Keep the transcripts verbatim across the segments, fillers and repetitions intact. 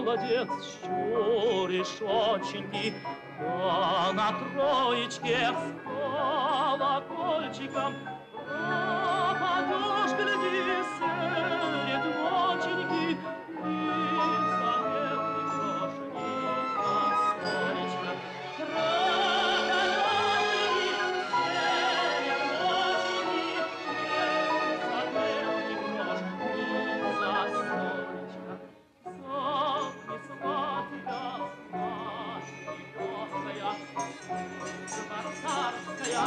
молодец, щуришь оченьки, да на троечке с колокольчиком пропадешь, гляди, средь ноченьки, ни заметный грош, ни косолечка. Пропадешь, гляди, средь ноченьки, ни заметный грош, ни засолечка. Занесла тебя знать нелегкая, служба царская,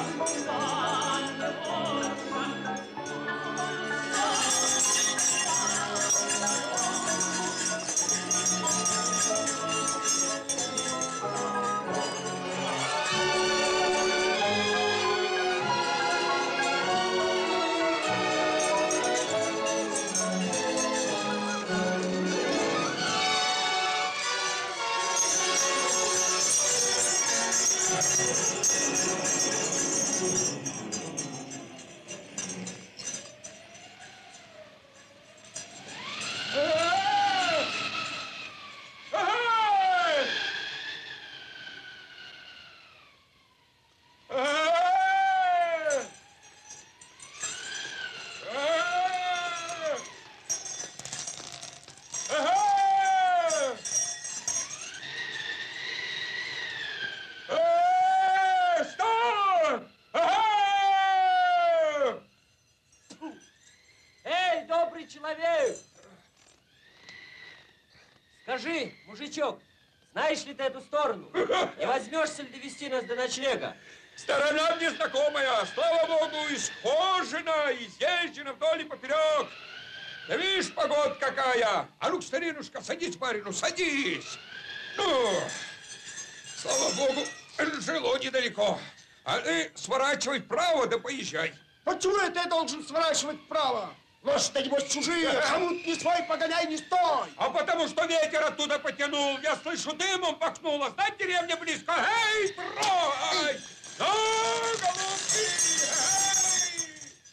Скажи, мужичок, знаешь ли ты эту сторону? Не возьмешься ли довести нас до ночлега? Сторона мне знакомая, слава богу, исхожена, изъезжена вдоль и поперек. Да видишь, погода какая. А ну, старинушка, садись, барину, садись. Ну, слава богу, жило недалеко. А ты сворачивай вправо, да поезжай. Почему это я должен сворачивать вправо? Лошади, небось, чужие, хомут не свой, погоняй, не стой! А потому что ветер оттуда потянул, я слышу, дымом пахнуло. Знать, деревня близко. Эй, трой! Ну, голубки! Эй!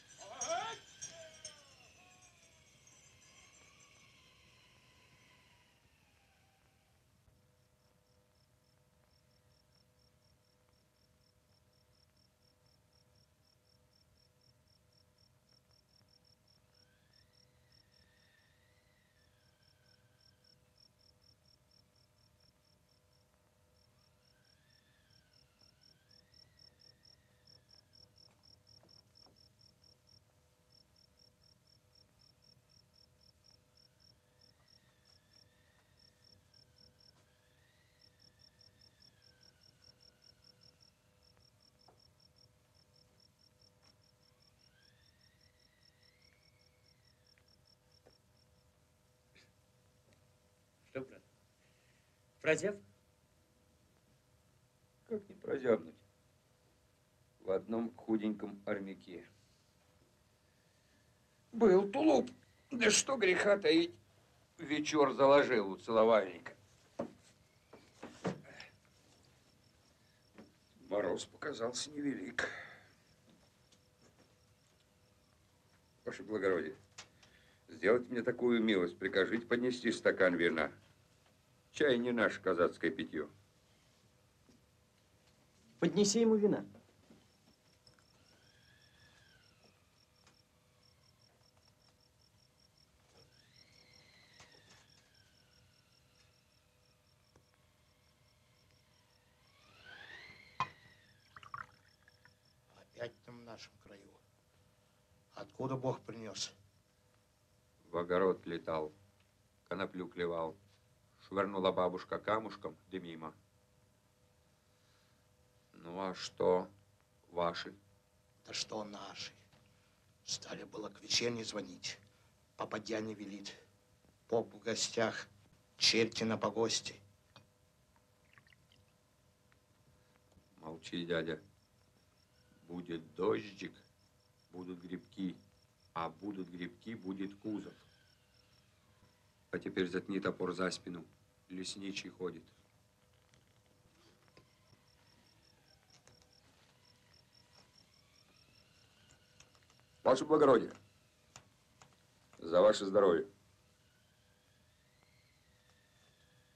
Что, брат, прозяб? Как не прозябнуть? В одном худеньком армяке. Был тулуп, да что греха таить, вечер заложил у целовальника. Мороз показался невелик. Ваше благородие, сделайте мне такую милость, прикажите поднести стакан вина. Чай не наше казацкое питье. Поднеси ему вина. Опять там в нашем краю. Откуда Бог принес? В огород летал, коноплю клевал. Швырнула бабушка камушком, да мимо. Ну, а что ваши? Да что наши? Стали было к вечерне звонить. Попадья не велит. Поп в гостях, черти на погосте. Молчи, дядя. Будет дождик, будут грибки, а будут грибки, будет кузов. А теперь заткни топор за спину. Лесничий ходит. Ваше благородие, за ваше здоровье.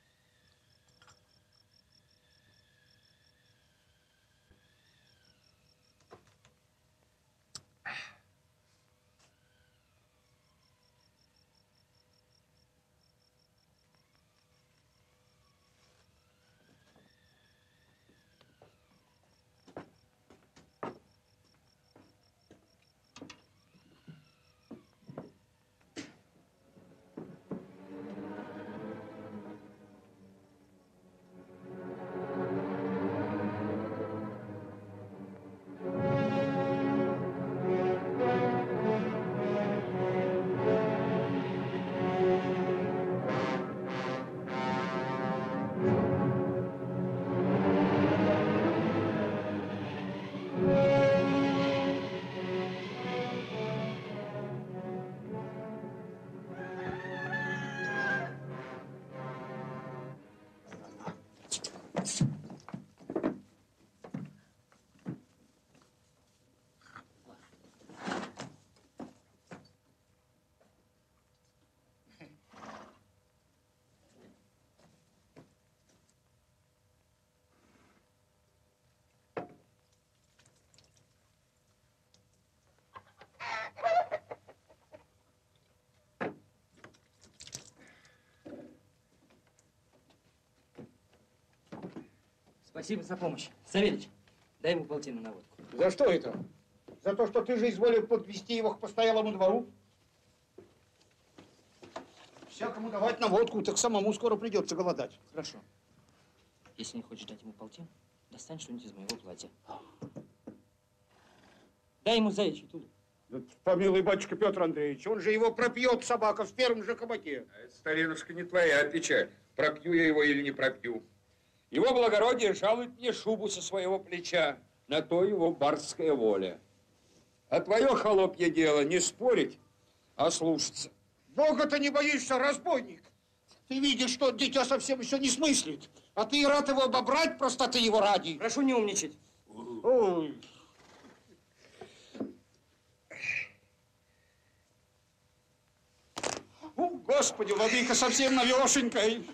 Спасибо за помощь. Савельич, дай ему полтину на водку. За что это? За то, что ты же изволил подвести его к постоялому двору? Всякому давать на водку, так самому скоро придется голодать. Хорошо. Если не хочешь дать ему полтину, достань что-нибудь из моего платья. Дай ему заячий тулуп. Да, помилуй, батюшка Петр Андреевич, он же его пропьет, собака, в первом же кабаке. А это, старинушка, не твоя печаль. Пропью я его или не пропью. Его благородие жалует мне шубу со своего плеча. На то его барская воля. А твое холопье дело не спорить, а слушаться. Бога-то не боишься, разбойник. Ты видишь, что дитя совсем еще не смыслит. А ты рад его обобрать простоты его ради. Прошу не умничать. Ой. О, Господи, владыка совсем навешенькой.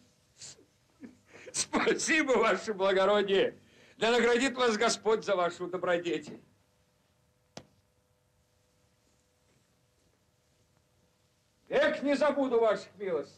Спасибо, ваше благородие. Да наградит вас Господь за вашу добродетель. Век не забуду ваших милостей.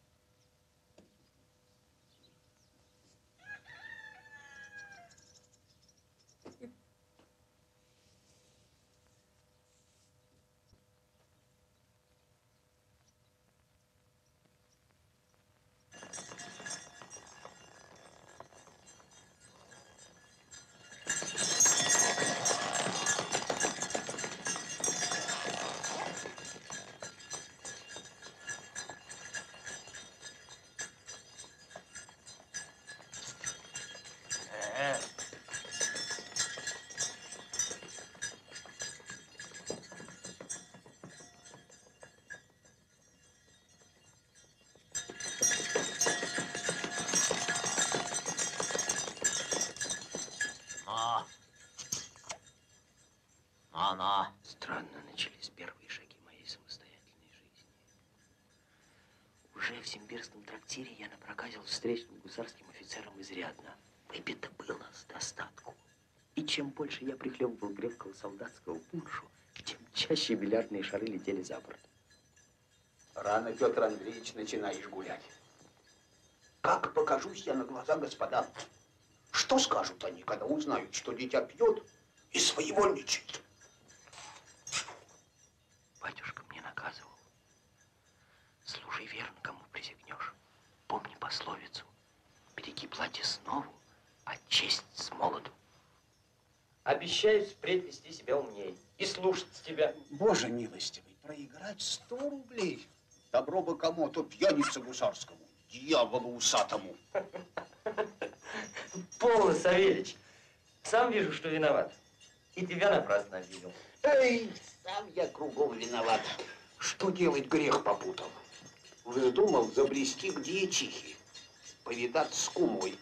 Она. Странно начались первые шаги моей самостоятельной жизни. Уже в Симбирском трактире я напроказил встречным гусарским офицерам изрядно. Выпито было с достатку. И чем больше я прихлебывал крепкого солдатского пуншу, тем чаще бильярдные шары летели за борт. Рано, Петр Андреевич, начинаешь гулять. Как покажусь я на глаза господам? Что скажут они, когда узнают, что дитя пьет и своевольничает? Батюшка мне наказывал. Служи верно, кому присягнешь. Помни пословицу. Береги платье снову, а честь с молоду. Обещаю впредь вести себя умней и слушать тебя. Боже милостивый, проиграть сто рублей. Добро бы кому, а то пьянице гусарскому, дьяволу усатому. Полно, Савельич. Сам вижу, что виноват. И тебя напрасно обидел. Эй, сам я кругом виноват. Что делать, грех попутал? Вздумал забрести к дьячихе, повидаться с кумой.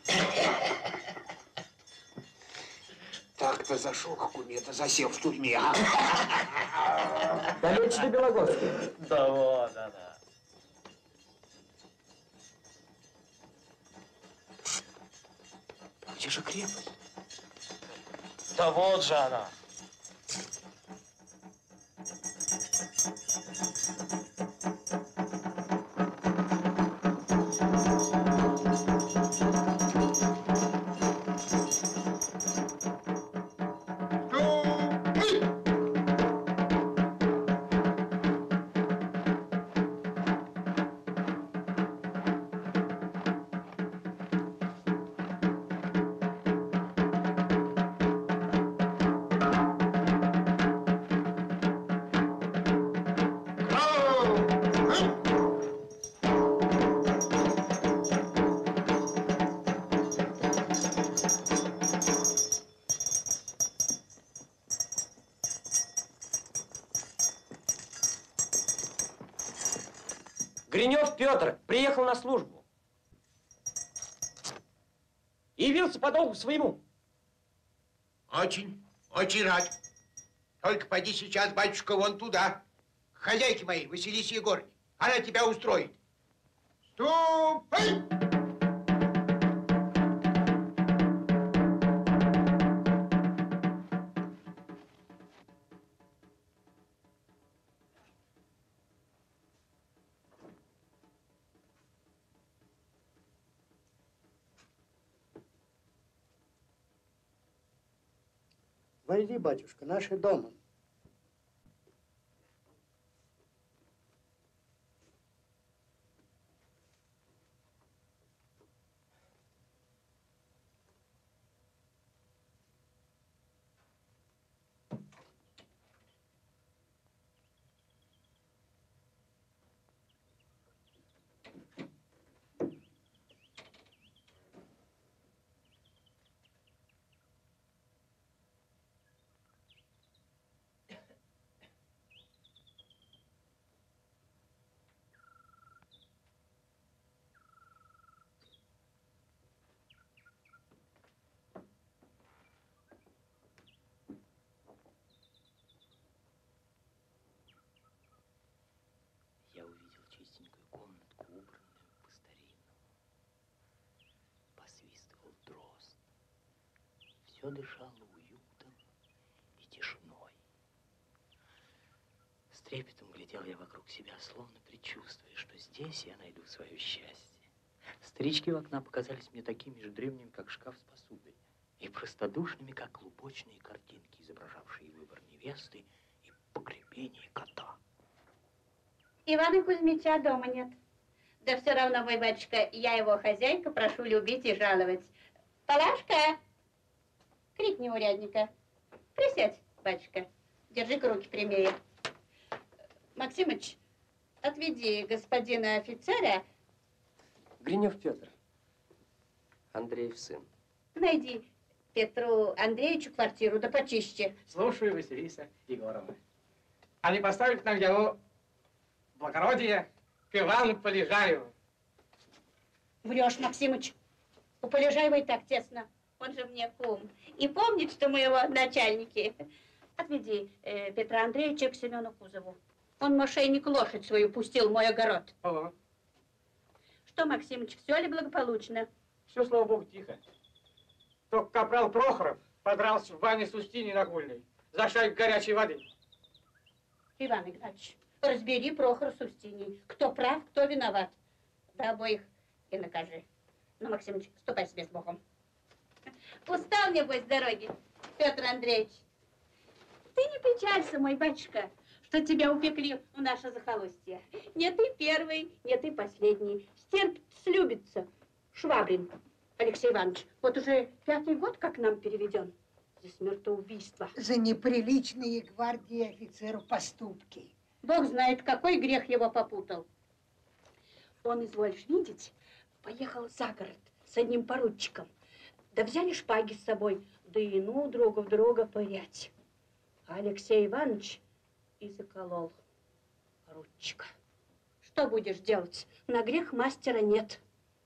Так-то зашел к куме-то, засел в тюрьме, а? Далече до Белогорска. Да вот, да, да. Где же крепость? Да вот же она. Гринев Петр приехал на службу. и явился по долгу своему. Очень, очень рад. Только пойди сейчас, батюшка, вон туда, к хозяйке моей, Василисе Егоровне. Она тебя устроит. Ступай! Войди, батюшка, наши дома. Я увидел чистенькую комнатку, убранную по-старинному. Посвистывал дрозд. Все дышало уютом и тишиной. С трепетом глядел я вокруг себя, словно предчувствуя, что здесь я найду свое счастье. Старички в окна показались мне такими же древними, как шкаф с посудой, и простодушными, как клубочные картинки, изображавшие выбор невесты и погребение кота. Ивана Кузьмича дома нет. Да все равно, мой батюшка, я его хозяйка, прошу любить и жаловать. Палашка, крикни урядника. Присядь, батюшка, держи-ка руки прямее. Максимыч, отведи господина офицера. Гринев Петр, Андреев сын. Найди Петру Андреевичу квартиру, да почище. Слушаю, Василиса Егоровна. А не поставить нам его благородие к Ивану Полежаеву? Врешь, Максимыч. У Полежаева и так тесно. Он же мне кум. И помнит, что мы его начальники. Отведи э, Петра Андреевича к Семену Кузову. Он мошенник лошадь свою пустил в мой огород. О. Что, Максимыч, все ли благополучно? Все, слава богу, тихо. Только капрал Прохоров подрался в бане с Устиньей Нагульной за шайку горячей воды. Иван Игнатьевич, разбери Прохора с Устиньей. Кто прав, кто виноват. Да обоих и накажи. Ну, Максимыч, ступай себе с Богом. Устал, небось, с дороги, Петр Андреевич. Ты не печалься, мой батюшка, что тебя упекли в наше захолустье. Не ты первый, не ты последний. Стерпит, слюбится. Швабрин Алексей Иванович, вот уже пятый год, как нам переведен. За смертоубийство. За неприличные гвардии офицеру поступки. Бог знает, какой грех его попутал. Он, изволишь видеть, поехал за город с одним поручиком. Да взяли шпаги с собой, да и ну друга в друга пырять. А Алексей Иванович и заколол поручика. Что будешь делать? На грех мастера нет.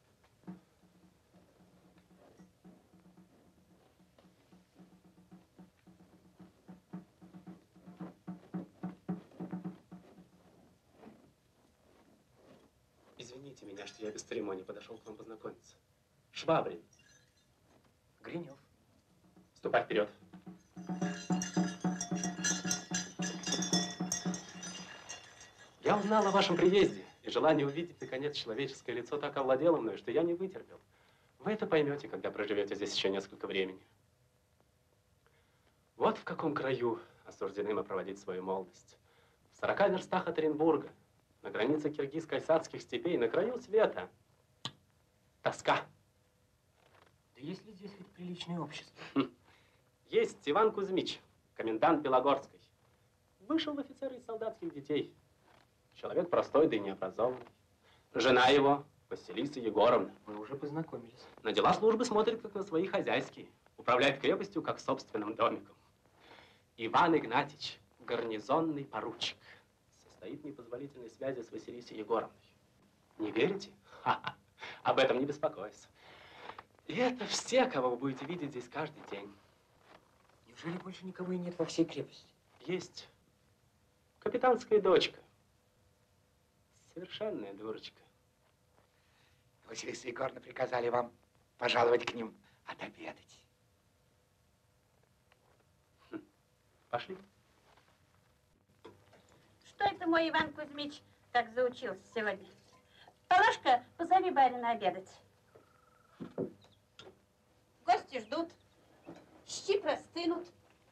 Извините меня, что я без церемонии подошел к вам познакомиться. Швабрин. Гринев. Ступай вперед. Я узнал о вашем приезде, и желание увидеть, наконец, человеческое лицо так овладело мной, что я не вытерпел. Вы это поймете, когда проживете здесь еще несколько времени. Вот в каком краю осуждены мы проводить свою молодость. В сорока верстах от Оренбурга, на границе киргизско-кайсакских степей, на краю света. Тоска. Да есть ли здесь хоть приличное общество? Хм. Есть Иван Кузьмич, комендант Белогорской. Вышел в офицеры из солдатских детей. Человек простой, да и необразованный. Жена его, Василиса Егоровна. Мы уже познакомились. На дела службы смотрит, как на свои хозяйские. Управляет крепостью, как собственным домиком. Иван Игнатьич, гарнизонный поручик. Состоит в непозволительной связи с Василисой Егоровной. Не верите? Ха-ха. Об этом не беспокойся. И это все, кого вы будете видеть здесь каждый день. Неужели больше никого и нет во всей крепости? Есть капитанская дочка. Совершенная дурочка. Василиса Егоровна приказали вам пожаловать к ним отобедать. Хм. Пошли. Что это мой Иван Кузьмич так заучился сегодня? Палашка, позови барина обедать. Гости ждут, щи простынут.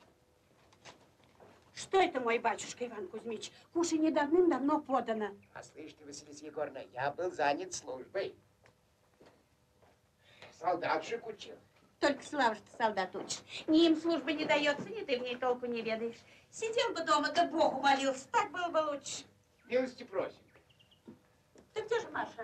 Что это, мой батюшка Иван Кузьмич? Кушанье давным-давно подано. А слышите, Василиса Егоровна, я был занят службой. Солдатшик учил. Только слава, что солдат учишь. Ни им службы не дается, ни ты в ней толку не ведаешь. Сидел бы дома, да Богу молился, так было бы лучше. Милости просим. Ты где же Маша?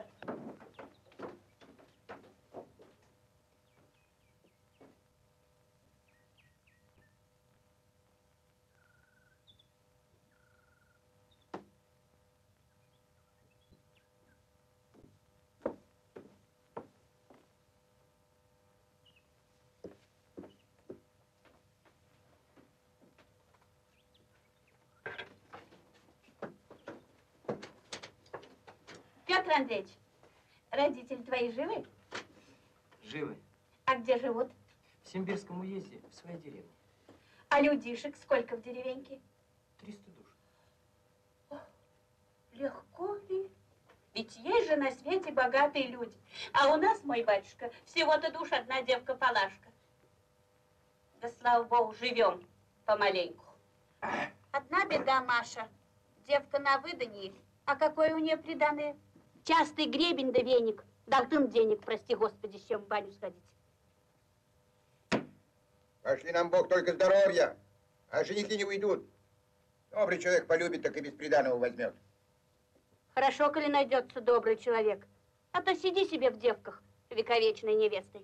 Петр Андреевич, родители твои живы? Живы. А где живут? В Симбирском уезде, в своей деревне. А людишек сколько в деревеньке? Триста душ. О, легко ли? Ведь есть же на свете богатые люди. А у нас, мой батюшка, всего-то душ одна девка Палашка. Да слава богу, живем помаленьку. Одна беда, Маша. Девка на выданье. А какое у нее приданое? Частый гребень да веник. Далтын денег, прости господи, с чем в баню сходить. Пошли нам Бог только здоровья, а женихи не уйдут. Добрый человек полюбит, так и без приданого возьмет. Хорошо, коли найдется добрый человек. А то сиди себе в девках, вековечной невестой.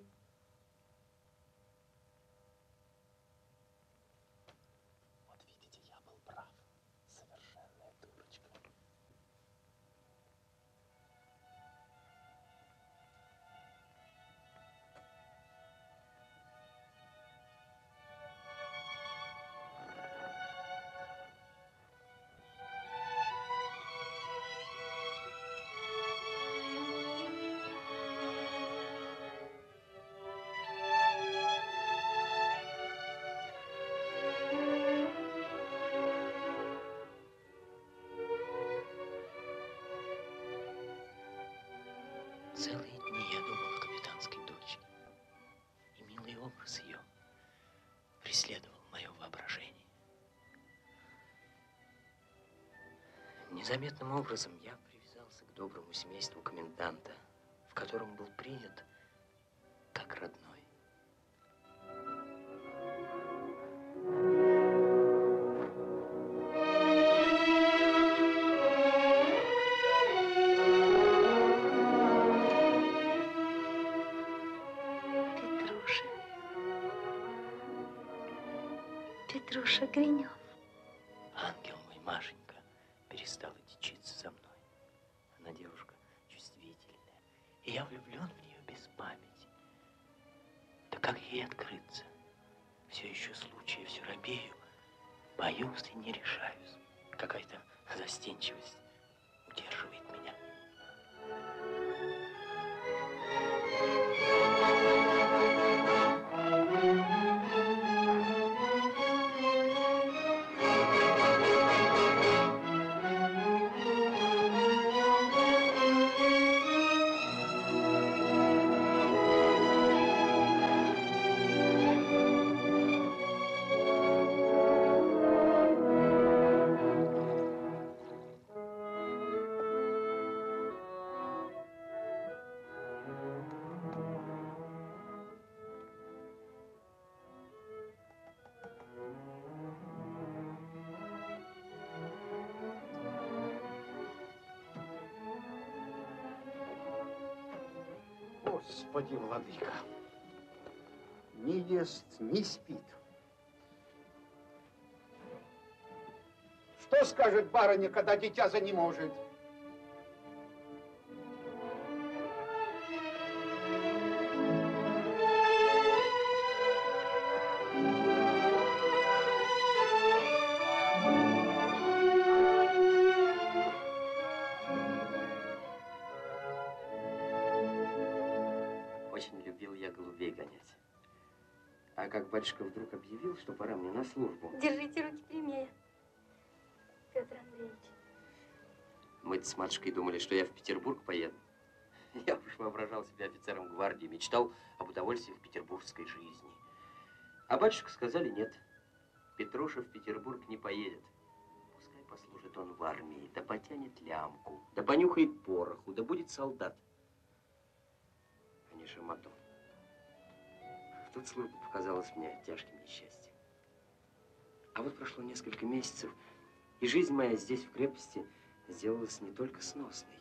Вот видите, я был прав. Совершенная дурочка. Целые дни я думал о капитанской дочери, и милый образ ее преследовал мое воображение. Незаметным образом я привязался к доброму семейству коменданта, в котором был принят как родной. Петруша Гринев. Ангел мой, Машенька, перестала дичиться за мной. Она девушка чувствительная, и я влюблен в нее без памяти. Да как ей открыться? Все еще случая, все робею, боюсь и не решаюсь. Какая-то застенчивость удерживает меня. Господи, владыка, не ест, не спит. Что скажет барыня, когда дитя за не может? голубей гонять. А как батюшка вдруг объявил, что пора мне на службу. Держите руки прямее, Петр Андреевич. Мы-то с матушкой думали, что я в Петербург поеду. Я уж воображал себя офицером гвардии, мечтал об удовольствии в петербургской жизни. А батюшка сказали нет. Петруша в Петербург не поедет. Пускай послужит он в армии, да потянет лямку, да понюхает пороху, да будет солдат. А не шаматом. Тут служба показалась мне тяжким несчастьем. А вот прошло несколько месяцев, и жизнь моя здесь, в крепости, сделалась не только сносной,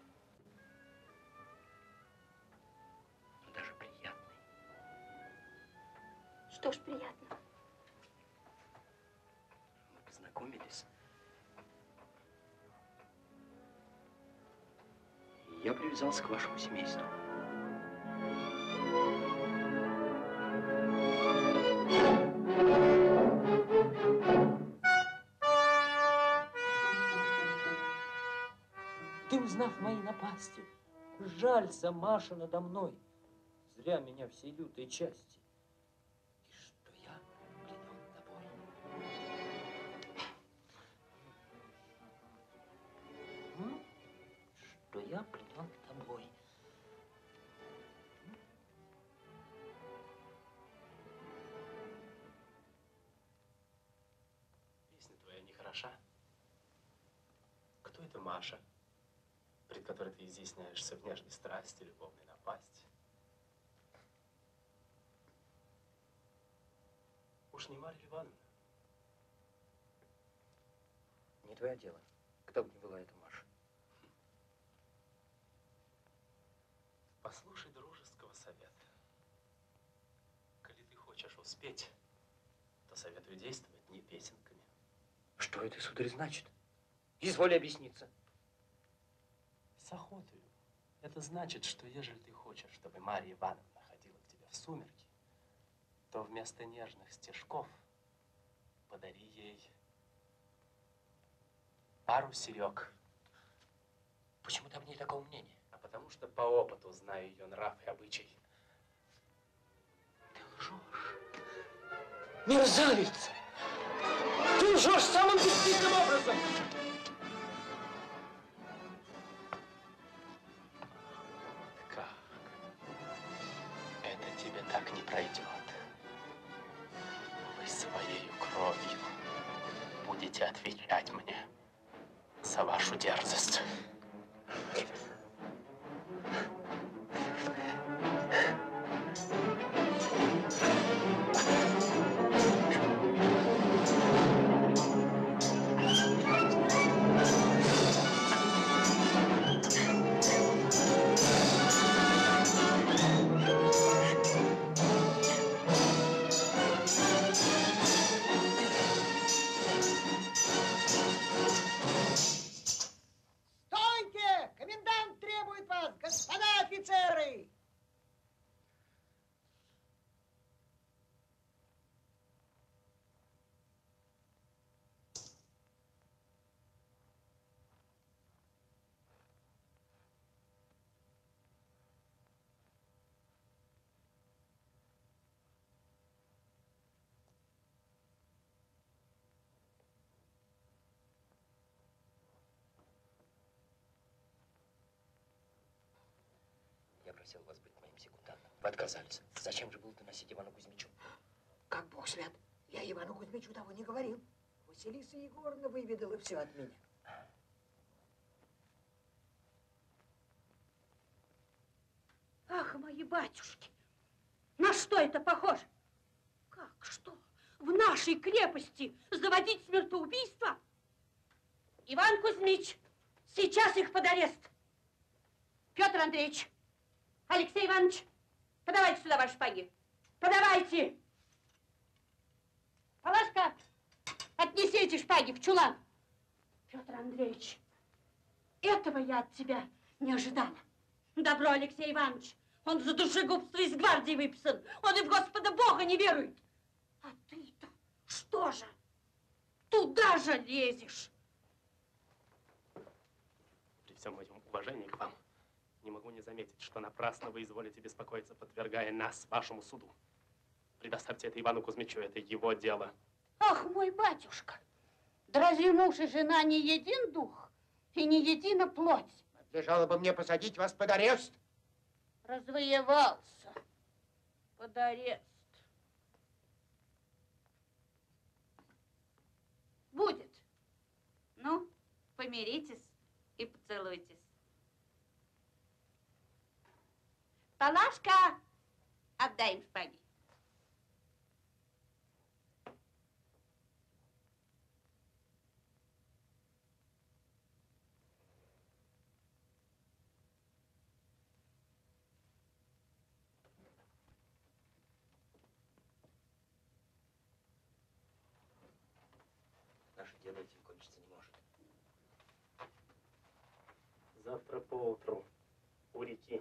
но даже приятной. Что ж приятно? Мы познакомились. И я привязался к вашему семейству. Ты, узнав мои напасти, жалься, Маша, надо мной. Зря меня всей лютой части. И что я пленен тобой. М? Что я пленен тобой. Песня твоя нехороша. Кто это Маша, пред которой ты изъясняешься в нежной страсти, любовной напасти? Уж не Марья Ивановна? Не твое дело. Кто бы ни была эта Маша. Послушай дружеского совета. Коли ты хочешь успеть, то советую действовать не песенками. Что это, сударь, значит? Изволь объясниться. С охотою. Это значит, что ежели ты хочешь, чтобы Марья Ивановна ходила к тебе в сумерки, то вместо нежных стежков подари ей пару серег. Почему ты об ней такого мнения? А потому что по опыту знаю ее нрав и обычай. Ты лжешь. Мерзавец! Ты лжешь самым бесстыдным образом! Как? Это тебе так не пройдет. Вы своей кровью будете отвечать мне за вашу дерзость. Стойте! Комендант требует вас, господа офицеры! Я просил вас быть моим секундантом. Вы отказались. Зачем же было доносить Ивану Кузьмичу? Как бог свят, я Ивану Кузьмичу того не говорил. Василиса Егоровна выведала все от меня. Ах, мои батюшки, на что это похоже? Как, что, в нашей крепости заводить смертоубийство? Иван Кузьмич, сейчас их под арест. Петр Андреевич, Алексей Иванович, подавайте сюда ваши шпаги. Подавайте. Палашка, отнеси эти шпаги в чулан. Петр Андреевич, этого я от тебя не ожидала. Добро, Алексей Иванович. Он за душегубство из гвардии выписан. Он и в Господа Бога не верует. А ты-то что же? Туда же лезешь. При всем моем уважении к вам, Не могу не заметить, что напрасно вы изволите беспокоиться, подвергая нас вашему суду. Предоставьте это Ивану Кузьмичу, это его дело. Ах, мой батюшка, да разве муж и жена не един дух и не едина плоть? Надлежало бы мне посадить вас под арест. Развоевался под арест. Будет. Ну, помиритесь и поцелуйтесь. Палашка, отдай им шпаги. Наше дело этим кончиться не может. Завтра поутру у реки.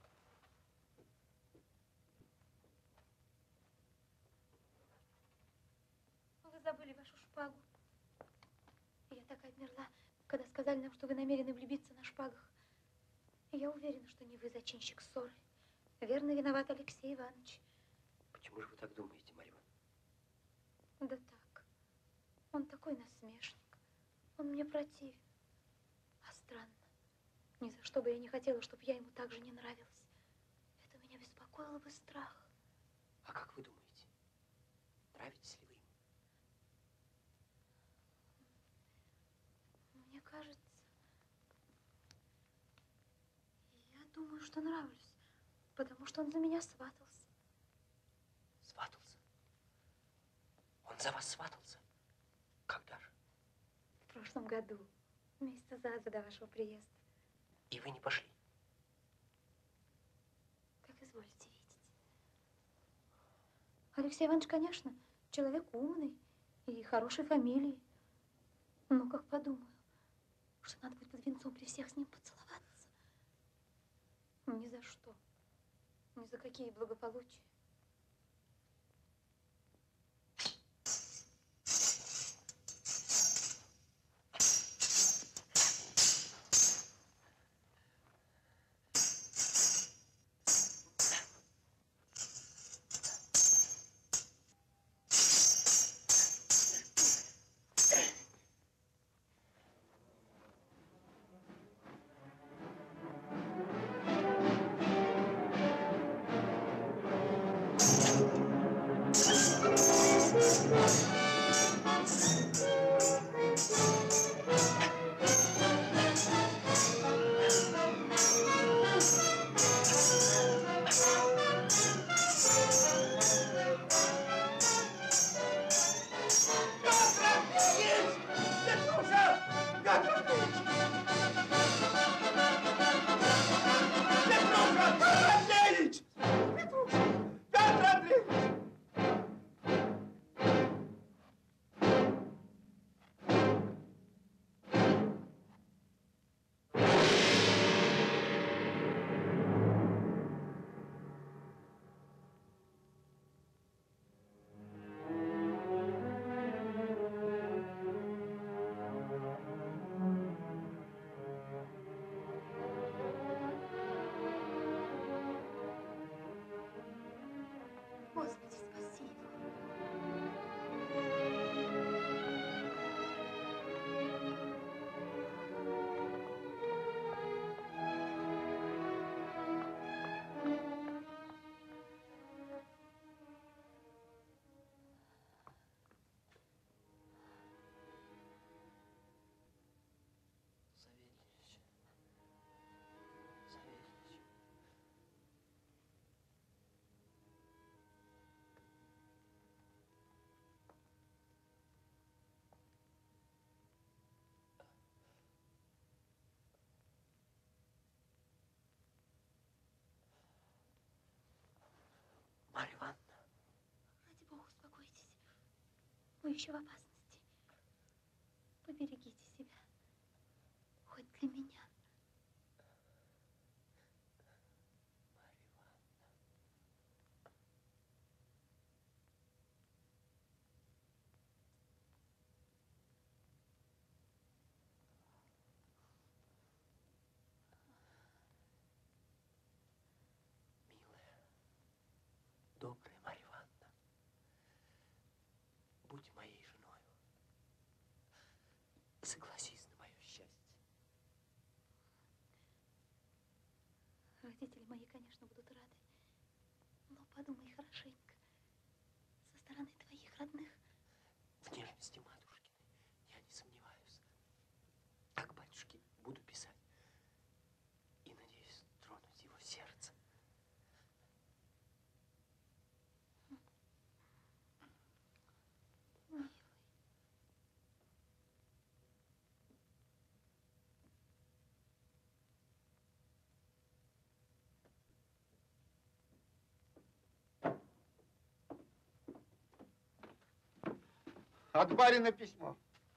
Вы забыли вашу шпагу. Я так обмерла, когда сказали нам, что вы намерены влюбиться на шпагах. И я уверена, что не вы зачинщик ссоры. Верно, виноват Алексей Иванович. Почему же вы так думаете, Марья Ивановна? Да так. Он такой насмешник. Он мне противен. А странно. Ни за что бы я не хотела, чтобы я ему так же не нравилась. Это меня беспокоило бы страх. А как вы думаете, нравитесь ли вы ему? Мне кажется, я думаю, что нравлюсь, потому что он за меня сватался. Сватался? Он за вас сватался? Когда же? В прошлом году, месяца за два до вашего приезда. И вы не пошли? Как изволите видеть. Алексей Иванович, конечно, человек умный и хорошей фамилии. Но как подумаю, что надо быть под венцом при всех с ним поцеловаться. Ни за что. Ни за какие благополучия. Господи, спаси его. Савельич. Савельич. Марья Ивановна. Ради Бога, успокойтесь. Вы еще в опасности. Поберегите себя. Хоть для меня. Родители мои, конечно, будут рады. Но подумай хорошенько. Со стороны твоих родных. В нежности матушкины я не сомневаюсь. Так, батюшки, буду писать. И, надеюсь, тронуть его сердце. Милый. От барина письмо.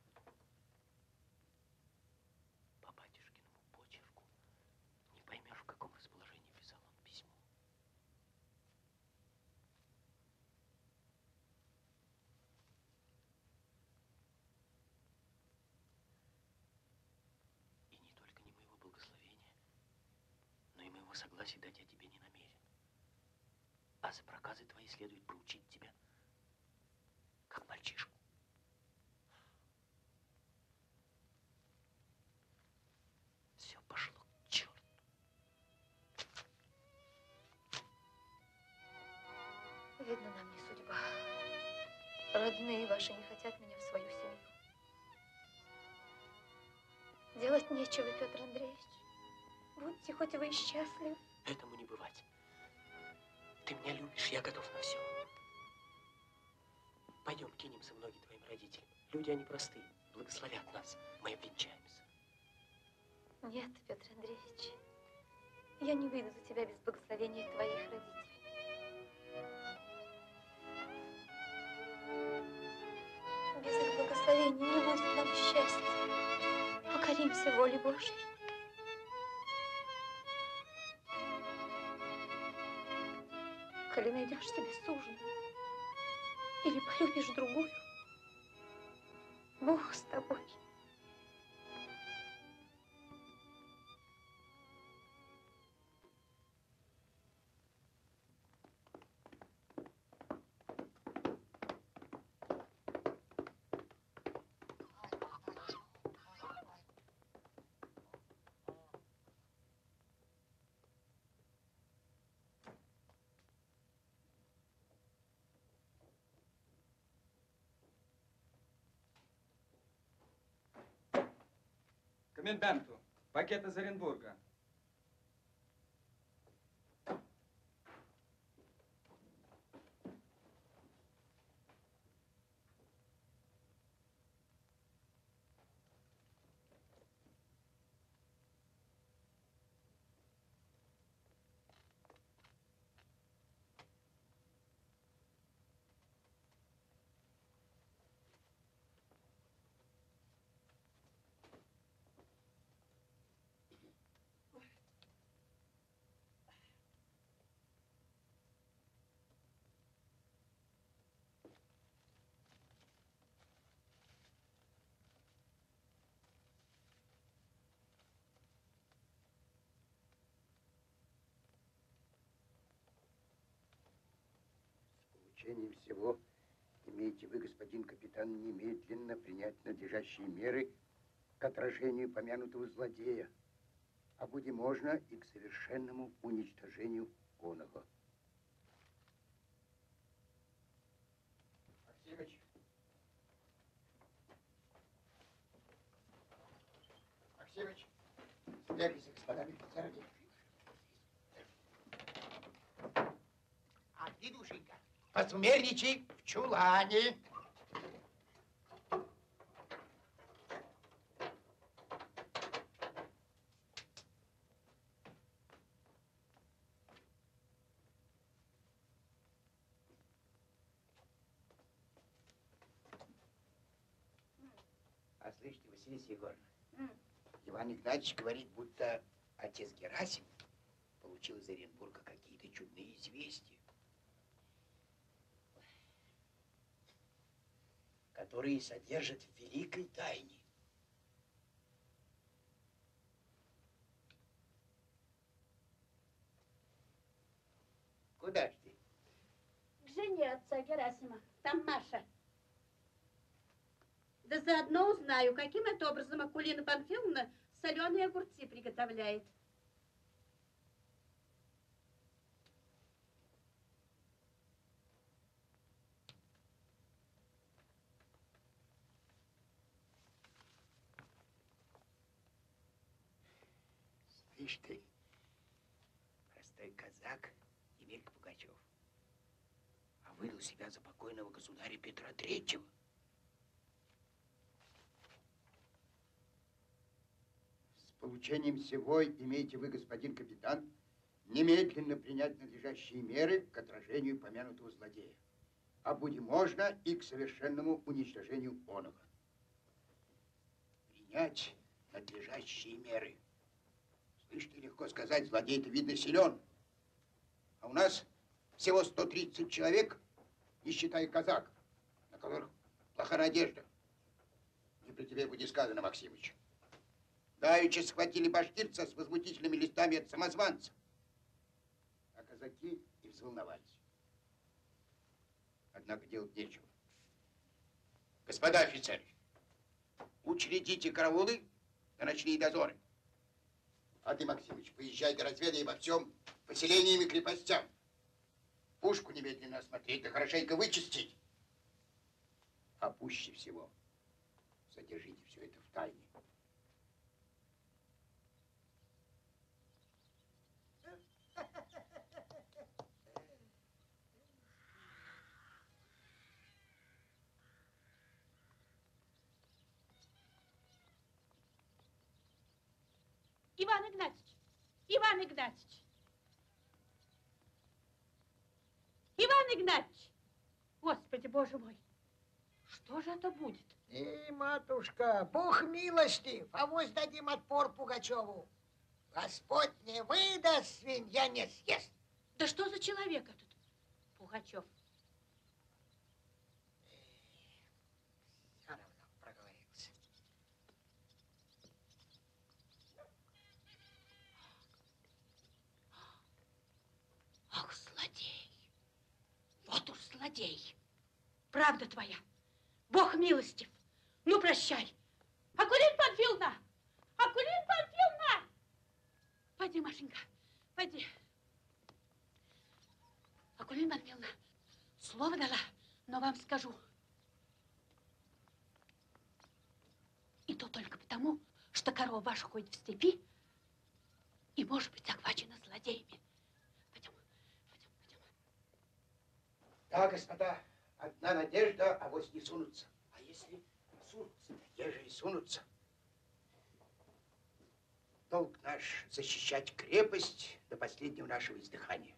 По батюшкиному почерку не поймешь, в каком расположении писал он письмо. И не только не моего благословения, но и моего согласия дать я тебе не намерен. А за проказы твои следует проучить тебя, как мальчишку. Все пошло к черту. Видно, нам не судьба. Родные ваши не хотят меня в свою семью. Делать нечего, Петр Андреевич. Будьте хоть вы и счастливы. Этому не бывать. Ты меня любишь, я готов на все. Пойдем, кинемся в ноги твоим родителям. Люди, они простые, благословят нас. Мы обвенчаемся. Нет, Петр Андреевич, я не выйду за тебя без благословения твоих родителей. Без их благословения не будет нам счастья. Покоримся воле Божьей. Коли найдешь себе суженую или полюбишь другую, Бог с тобой. Коменданту, пакет из Оренбурга. В течение всего имеете вы, господин капитан, немедленно принять надлежащие меры к отражению помянутого злодея, а буде можно и к совершенному уничтожению оного. Максимыч. Максимыч, сбегай за господами офицерами. А ты, душенька, посмирничай в чулане. А слышите, Василиса Егоровна, Mm. Иван Игнатьевич говорит, будто отец Герасим получил из Оренбурга какие-то чудные известия, которые содержат в великой тайне. Куда ж ты? К жене отца Герасима. Там Маша. Да заодно узнаю, каким это образом Акулина Панфиловна соленые огурцы приготовляет. Ишь ты, простой казак Емелька Пугачев, а выдал себя за покойного государя Петра Третьего. С получением всего имеете вы, господин капитан, немедленно принять надлежащие меры к отражению помянутого злодея, а будь можно и к совершенному уничтожению оного. Принять надлежащие меры. Слышь, ты, легко сказать, злодей-то, видно, силен. А у нас всего сто тридцать человек, не считая казак, на которых плоха надежда. Не при тебе будет сказано, Максимыч. Давеча схватили башкирца с возмутительными листами от самозванца. А казаки и взволновались. Однако делать нечего. Господа офицеры, учредите караулы на ночные дозоры. А ты, Максимыч, поезжай до разведай во всем поселениям и крепостям. Пушку немедленно осмотреть, да хорошенько вычистить. А пуще всего содержите все это в тайне. Иван Игнатьевич! Иван Игнатьевич! Иван Игнатьевич! Господи, Боже мой! Что же это будет? И, матушка, Бог милостив, авось дадим отпор Пугачеву. Господь не выдаст, свинья не съест. Да что за человек этот Пугачев? Все равно проговорился. Ах, злодей! Вот уж злодей! Правда твоя! Бог милостив! Ну, прощай! Акулина Панфиловна! Акулина Панфиловна! Пойди, Машенька, пойди. Акулина Панфиловна, слово дала, но вам скажу. И то только потому, что корова ваша ходит в степи и может быть захвачена злодеями. Пойдем, пойдем, пойдем. Да, господа, одна надежда, авось не сунутся. А если сунутся, ежели сунутся, долг наш защищать крепость до последнего нашего издыхания.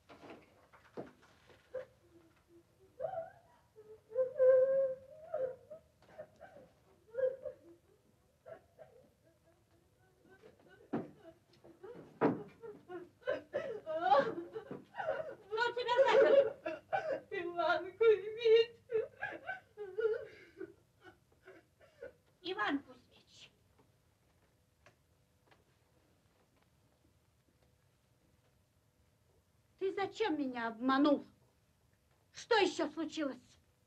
Кто тебя запер? Иван Кузьмич. Иван Кузьмич. Ты зачем меня обманул? Что еще случилось?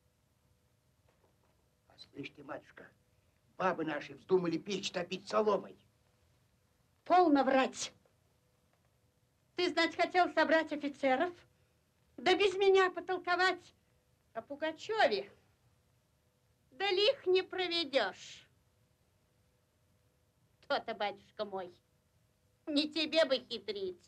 А слышь ты, матушка, бабы наши вздумали печь топить соломой. Полно врать. Ты, знать, хотел собрать офицеров, да без меня потолковать о Пугачеве. Да лих не проведешь. То-то, батюшка мой, не тебе бы хитрить.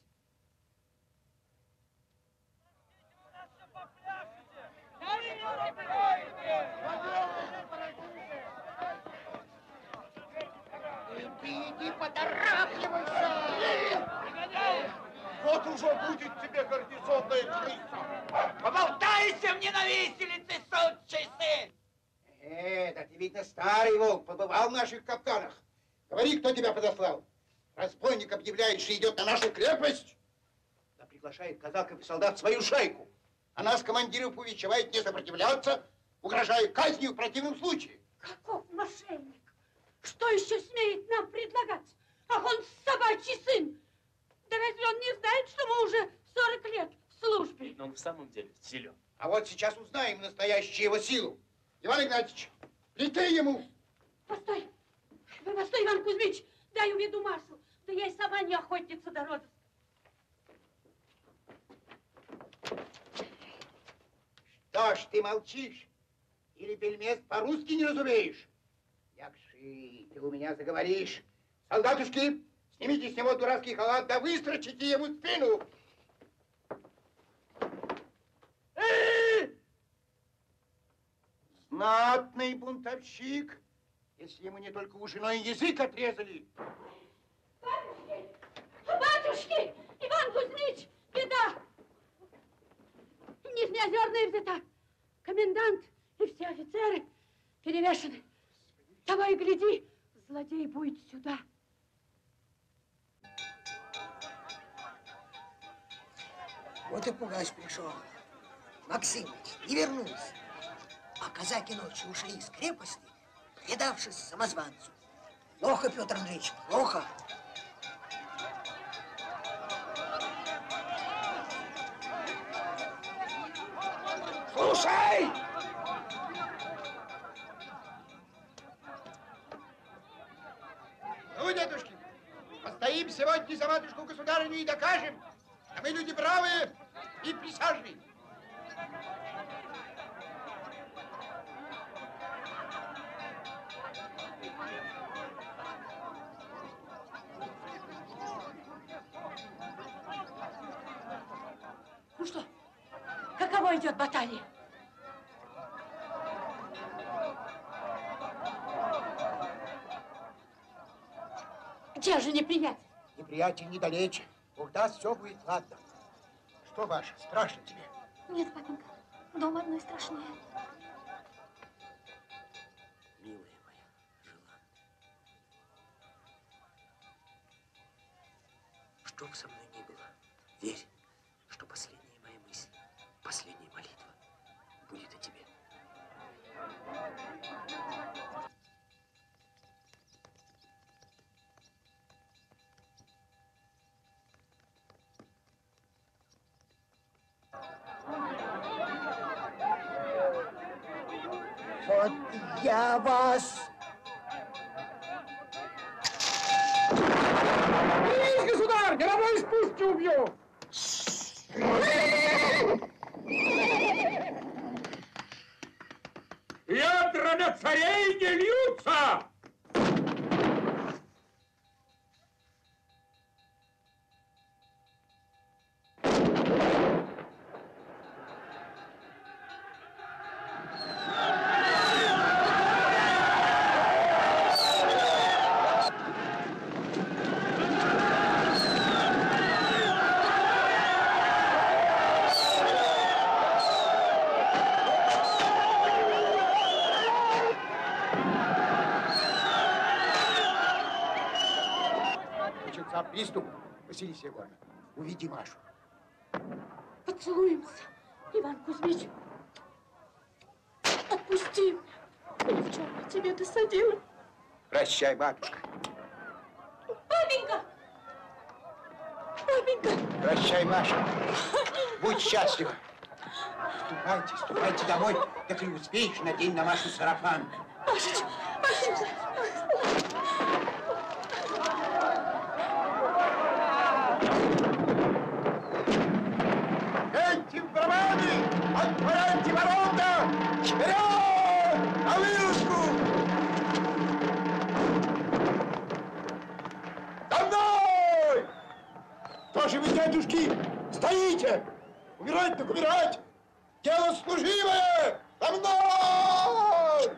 Иди, иди, поторапливайся! Вот уже будет тебе гарнизонная крыса. Поболтайся мне на виселице, сучий сын! Э, да ты, видно, старый волк, побывал в наших капканах. Говори, кто тебя подослал. Разбойник объявляет, что идет на нашу крепость. Да приглашает казаков и солдат в свою шайку. А нас, командиров, увещевает не сопротивляться, угрожая казнью в противном случае. Каков мошенник? Что еще смеет нам предлагать? Ах, он собачий сын! Да разве он не знает, что мы уже сорок лет в службе? Но он в самом деле силен. А вот сейчас узнаем настоящую его силу. Иван Игнатьевич, плетай ему. Постой! Постой, Иван Кузьмич, дай уведу Машу. Да я и сама не охотница до розыск. Что ж ты молчишь? Или пельмес по-русски не разумеешь? Якши, ты у меня заговоришь. Солдатушки, Снимите с него дурацкий халат, да выстрочите ему спину. Знатный бунтовщик, если ему не только уши, но и язык отрезали. Батюшки! Батюшки! Иван Кузьмич! Беда! Нижнеозерная взята. Комендант и все офицеры перевешены. Того и гляди, злодей будет сюда. Вот и пугать пришел. Максимыч не вернулся. А казаки ночью ушли из крепости, предавшись самозванцу. Плохо, Петр Андреевич, плохо. Слушай! Ну, дедушки, постоим сегодня за матушку государыню и докажем, что мы люди бравые и присяжные. Ну что, каково идет баталия? Где же неприятель? Неприятель недалече. Бог даст, все будет ладно. Что, Маша, страшно тебе? Нет, папенька, дома одной страшнее. Милая моя, желанная, что бы со мной ни было, верь, что последняя моя мысль, последняя молитва будет о тебе. Вот я вас... Есть, государь, мировой спуск убью! Ядра на царей не льются! Начался приступ. Василиса Егоровна, уведи Машу. Поцелуемся, Иван Кузьмич. Отпусти меня. Я в чем я тебе досадила? Прощай, матушка. Папенька! Папенька! Прощай, Маша. Будь счастлива. Ступайте, ступайте домой, так не успеешь, надень на Машу сарафан. Машечка, Машечка. Эти бравады! Отворяйте ворота! Вперед! На вылазку! За мной! Что же вы, дядюшки, стоите? Умирать так умирать! Дело служивое! За мной!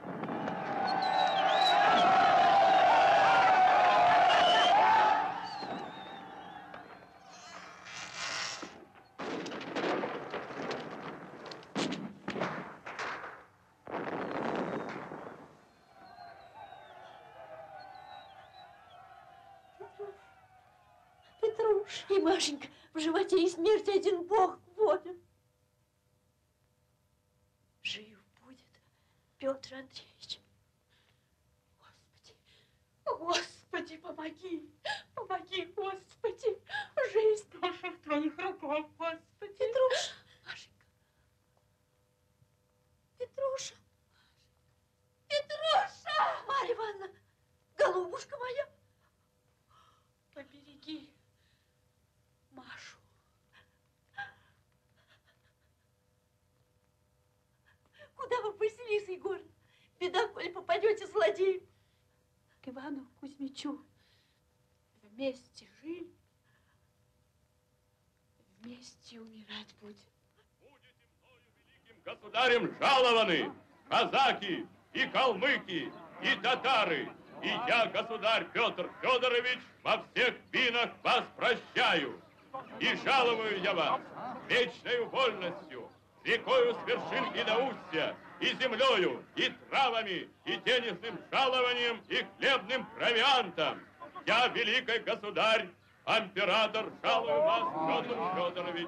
Петруш и Машенька, в животе и смерти один Бог воден. Жив будет Петр Андреевич. Господи, Господи, помоги, помоги, Господи. Жизнь наша в твоих руках, Господи. Петруш, Машенька. Петруша. Петруша! Марья Ивановна, голубушка моя, побереги Машу. Куда вы, Василиса Егоровна? Беда, коли попадете злодею. К Ивану Кузьмичу. вместе жили, вместе умирать будем. Государем жалованы казаки и калмыки, и татары. И я, государь Петр Федорович, во всех винах вас прощаю. И жалую я вас вечною вольностью, рекою с вершин и до устья, и землею, и травами, и денежным жалованием, и хлебным провиантом. Я, великий государь, император, жалую вас, Петр Федорович.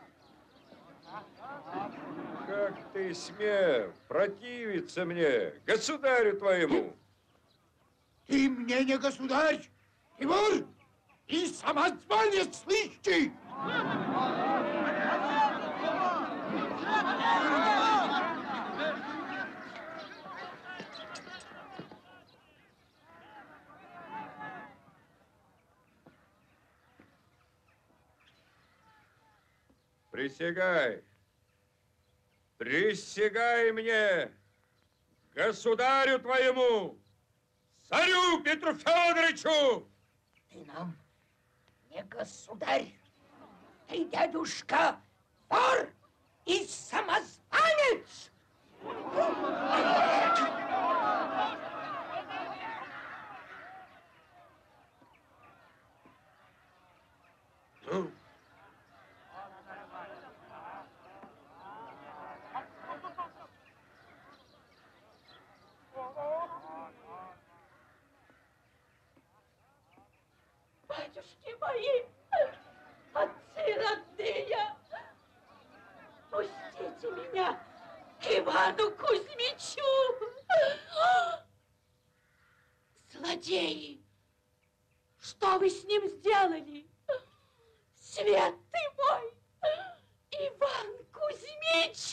Как ты смел противиться мне, государю твоему? Ты мне не государь, ты вор и самозванец, слышите? Присягай, присягай мне, государю твоему, царю Петру Федоровичу! Ты нам не государь, ты, дядюшка, вор и самозванец! Ну? Батюшки мои, отцы родные, пустите меня к Ивану Кузьмичу. Злодеи, что вы с ним сделали? Свет ты мой, Иван Кузьмич!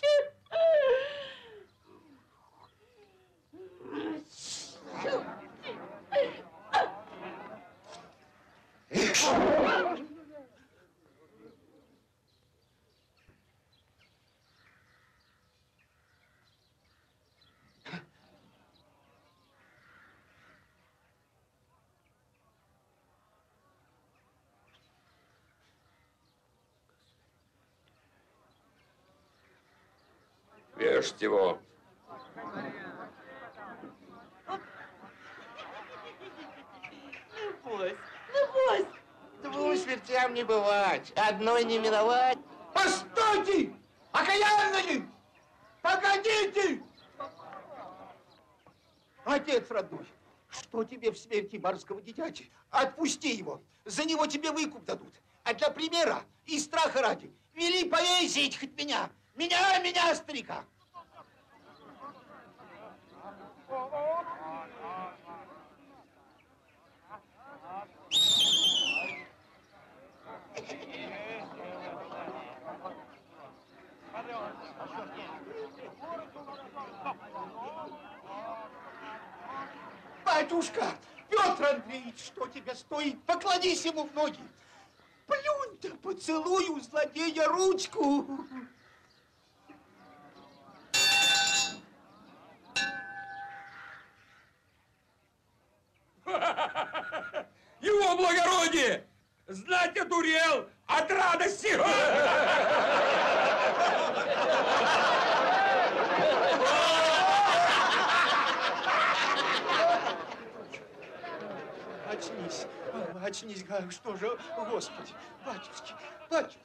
Вешать его. Любовь, любовь! Двум смертям не бывать, одной не миновать. Постойте! Окаянные! Погодите! Отец родной, что тебе в смерти барского дитяти? Отпусти его, за него тебе выкуп дадут. А для примера и страха ради вели повесить хоть меня. Меня, меня, старика. Батюшка, Петр Андреевич, что тебе стоит? Поклонись ему в ноги. Плюнь-то, поцелую злодея ручку. Его благородие! Знать одурел от радости! Очнись, очнись, что же, Господи, батюшки, батюшки.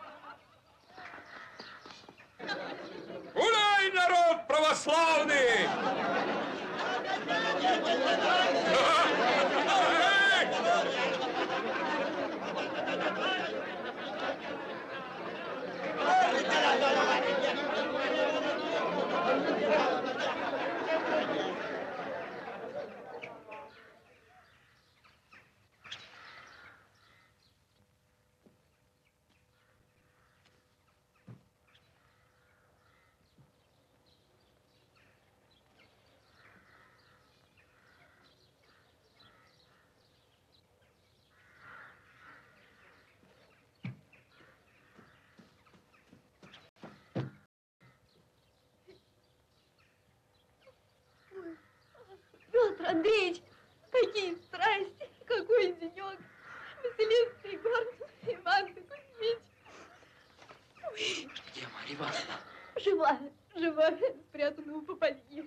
Гуляй, народ православный! Петр Андреевич, какие страсти, какой денек. лет пригоркнул, Иван-то Кузьмич. Ой. Где Марья Ивановна? Жива, жива, спрятана у попадьи.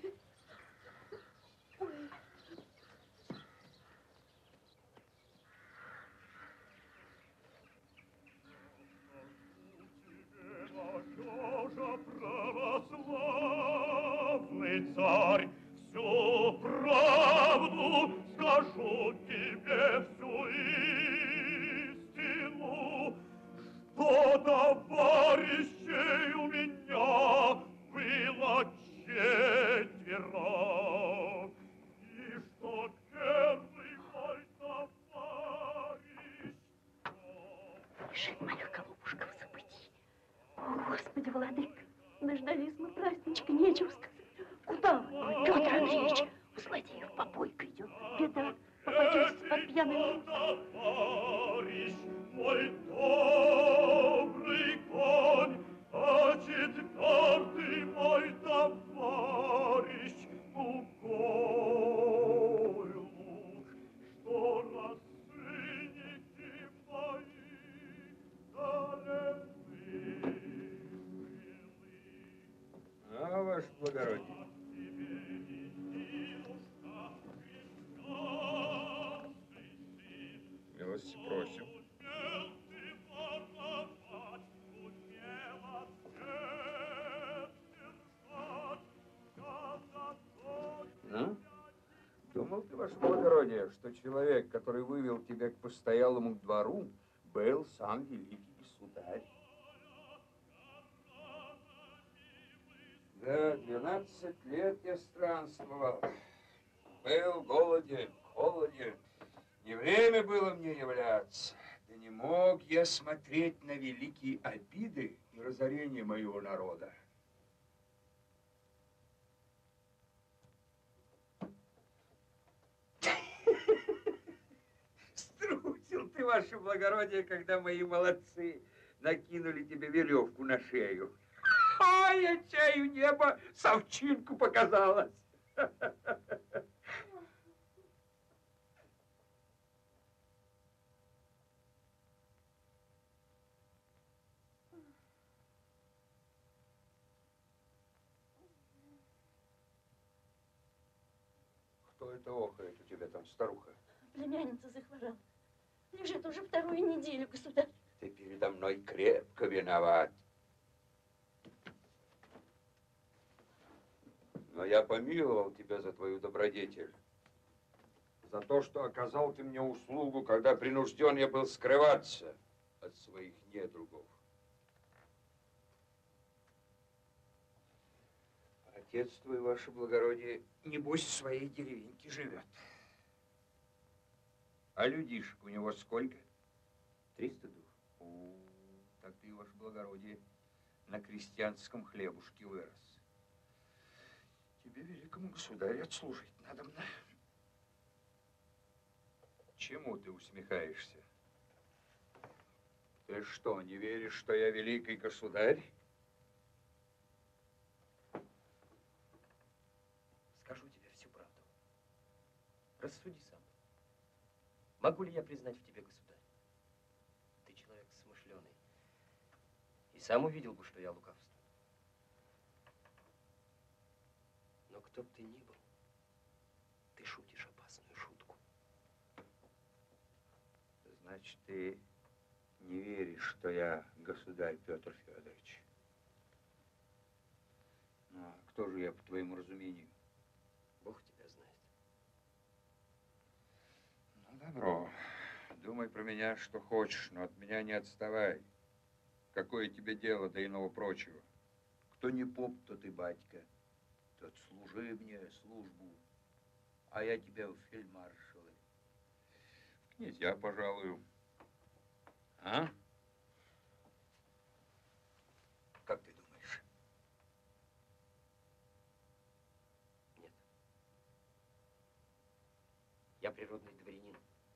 Ой. Православный царь, всю правду скажу тебе, всю истину, что товарищей у меня было четверо, и что первый мой товарищ... Лежит моя голубушка в забытии. О, Господи, владыка, дождались мы праздничка, нечего сказать. Куда вы, Петр Андреевич? У злодеев попойка идет. Беда, попадется под пьяным. Товарищ мой добрый конь, а четвертый мой товарищ тугой лук, что рассынники мои далецы. А, ваше благородие. Милости просим. Ну? Думал ты, ваше благородие, что человек, который вывел тебя к постоялому двору, был сам великий государь? Да, двенадцать лет я странствовал. Был голоден, холоден. Не время было мне являться. Да не мог я смотреть на великие обиды и разорение моего народа. Струсил ты, ваше благородие, когда мои молодцы накинули тебе веревку на шею. А я чаю небо совчинку показалось. Кто это охает у тебя там, старуха? Племянница захворала. Лежит уже вторую неделю, государь. Ты передо мной крепко виноват. Но я помиловал тебя за твою добродетель. За то, что оказал ты мне услугу, когда принужден я был скрываться от своих недругов. Отец твой, ваше благородие, небось в своей деревеньке живет. А людишек у него сколько? Триста душ. О, так ты, ваше благородие, на крестьянском хлебушке вырос. Тебе, великому государю, отслужить надо мне. Чему ты усмехаешься? Ты что, не веришь, что я великий государь? Скажу тебе всю правду. Рассуди сам. Могу ли я признать в тебе государь? Ты человек смышленый. И сам увидел бы, что я лукавствую. Но кто б ты ни был, ты шутишь опасную шутку. Значит, ты не веришь, что я государь Петр Федорович. Ну, а кто же я, по твоему разумению? Бог тебя знает. Ну, добро. Думай про меня, что хочешь, но от меня не отставай. Какое тебе дело до иного прочего? Кто не поп, то ты батька. Тот служи мне службу, а я тебя в фельдмаршалы. В князья пожалую. А? Как ты думаешь? Нет. Я природный дворянин.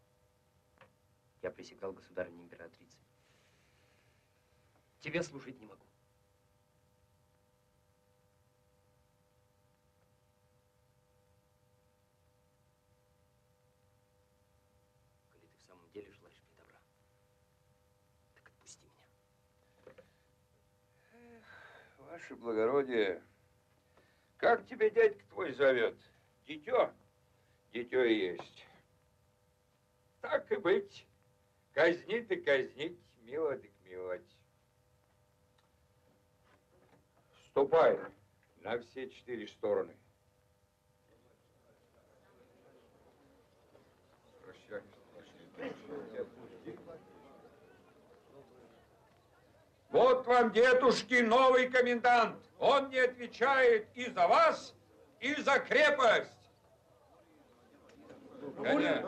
Я присягал государыне императрице. Тебе служить не могу. Коли ты в самом деле желаешь мне добра, Ваше благородие, как тебя дядька твой зовет? Дитё? Дитё и есть. Так и быть. Казнить и казнить, мило так миловать. Ступай на все четыре стороны. Прощай. Вот вам, дедушки, новый комендант. Он не отвечает и за вас, и за крепость. Коня.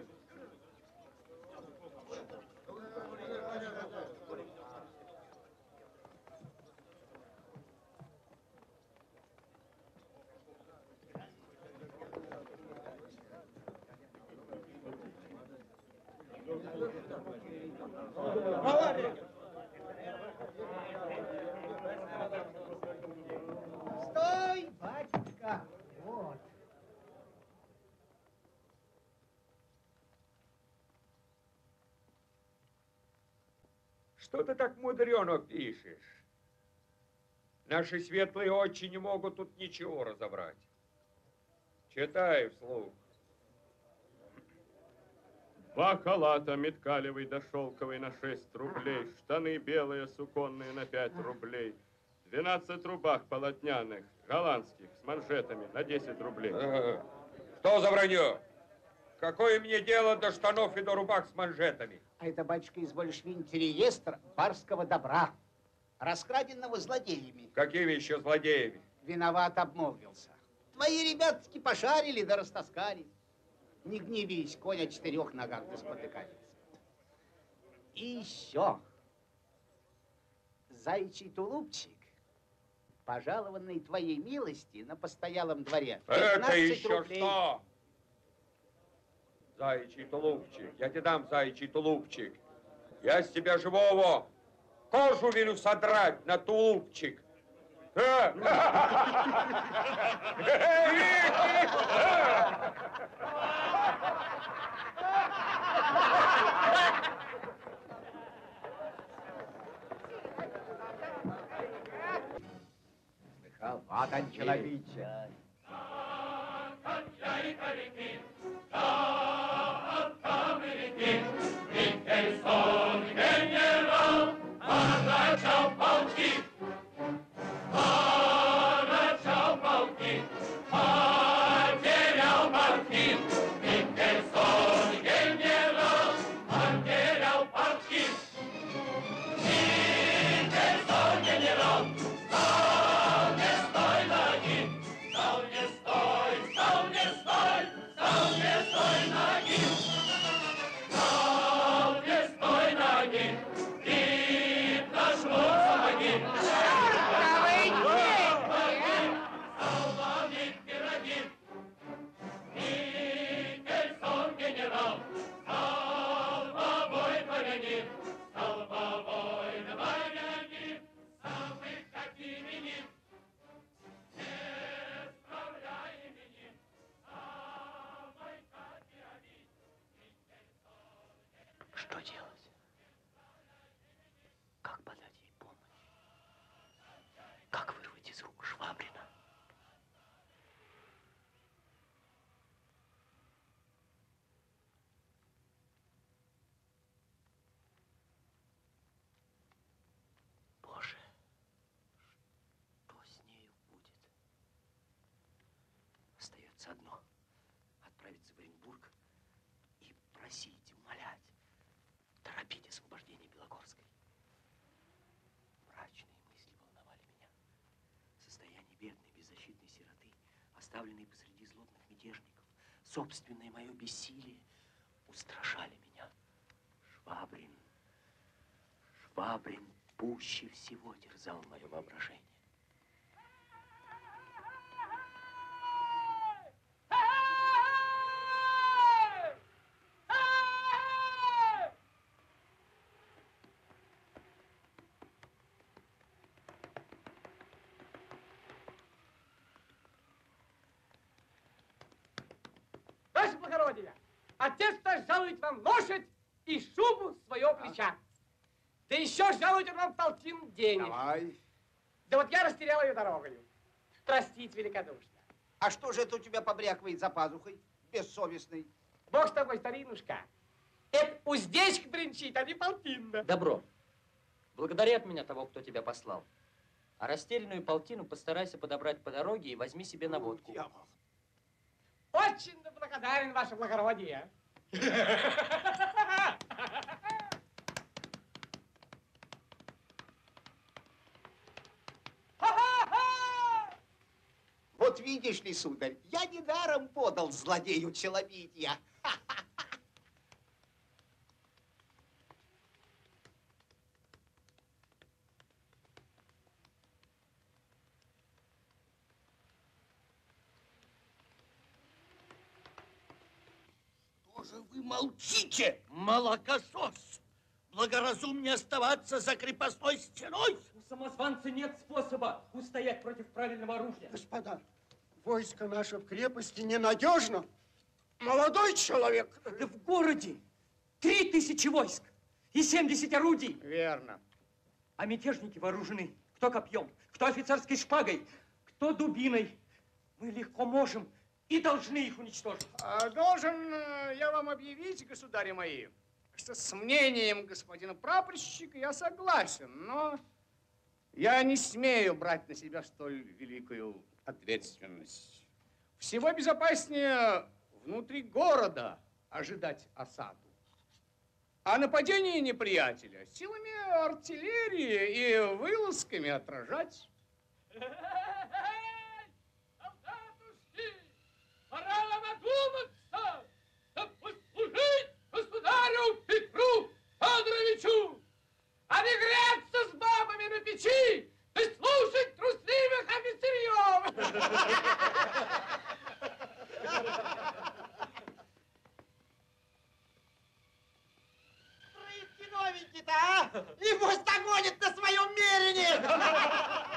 Стой, батюшка, вот. Что ты так мудрено пишешь? Наши светлые очи не могут тут ничего разобрать. Читай вслух. Два халата меткалевый да шелковый на шесть рублей, штаны белые суконные на пять рублей, двенадцать рубах полотняных, голландских, с манжетами на десять рублей. Ага. Что за вранье? Какое мне дело до штанов и до рубах с манжетами? А это, батюшка, изволишь видеть реестр барского добра, раскраденного злодеями. Какими еще злодеями? Виноват обмолвился. Твои ребятки пошарили да растаскали. Не гневись, конь о четырех ногах да спотыкается. И еще заячий тулупчик, пожалованный твоей милости на постоялом дворе. Это еще рублей. что? Заячий тулупчик. Я тебе дам заячий тулупчик. Я с тебя живого кожу велю содрать на тулупчик. Слыхал, вот он, человече. Что делать? Как подать ей помощь? Как вырвать из рук Швабрина? Боже, что с нею будет? Остается одно — отправиться в Оренбург и просить, умолять, торопить освобождение Белогорской. Мрачные мысли волновали меня. Состояние бедной, беззащитной сироты, оставленной посреди злобных мятежников, собственное мое бессилие устрашали меня. Швабрин, Швабрин пуще всего терзал мое воображение. Ваше благородие, отец наш жалует вам лошадь и шубу с своего плеча. Да еще жалует он вам полтину денег. Давай. Да вот я растерял ее дорогою. Простить великодушно. А что же это у тебя побрякивает за пазухой, бессовестный? Бог с тобой, старинушка. Это уздечка бренчит, а не полтинна. Добро. Благодари от меня того, кто тебя послал. А растерянную полтину постарайся подобрать по дороге и возьми себе на водку. Очень благодарен, ваше благородие. Вот видишь ли, сударь, я недаром подал злодею челобития. Что же вы молчите, молокосос? Благоразумнее оставаться за крепостной стеной? У самозванца нет способа устоять против правильного оружия. Господа, войско наше в крепости ненадежно. Молодой человек. Да в городе три тысячи войск и семьдесят орудий. Верно. А мятежники вооружены кто копьем, кто офицерской шпагой, кто дубиной. Мы легко можем и должны их уничтожить. А должен я вам объявить, государи мои, что с мнением господина прапорщика я согласен, но я не смею брать на себя столь великую ответственность. Всего безопаснее внутри города ожидать осаду. А нападение неприятеля силами артиллерии и вылазками отражать. Пора вам одуматься, чтоб послужить государю Петру Федоровичу, а не греться с бабами на печи и слушать трусливых офицерьев. Прытки новенький-то, а? И пусть догонит на своем мерине!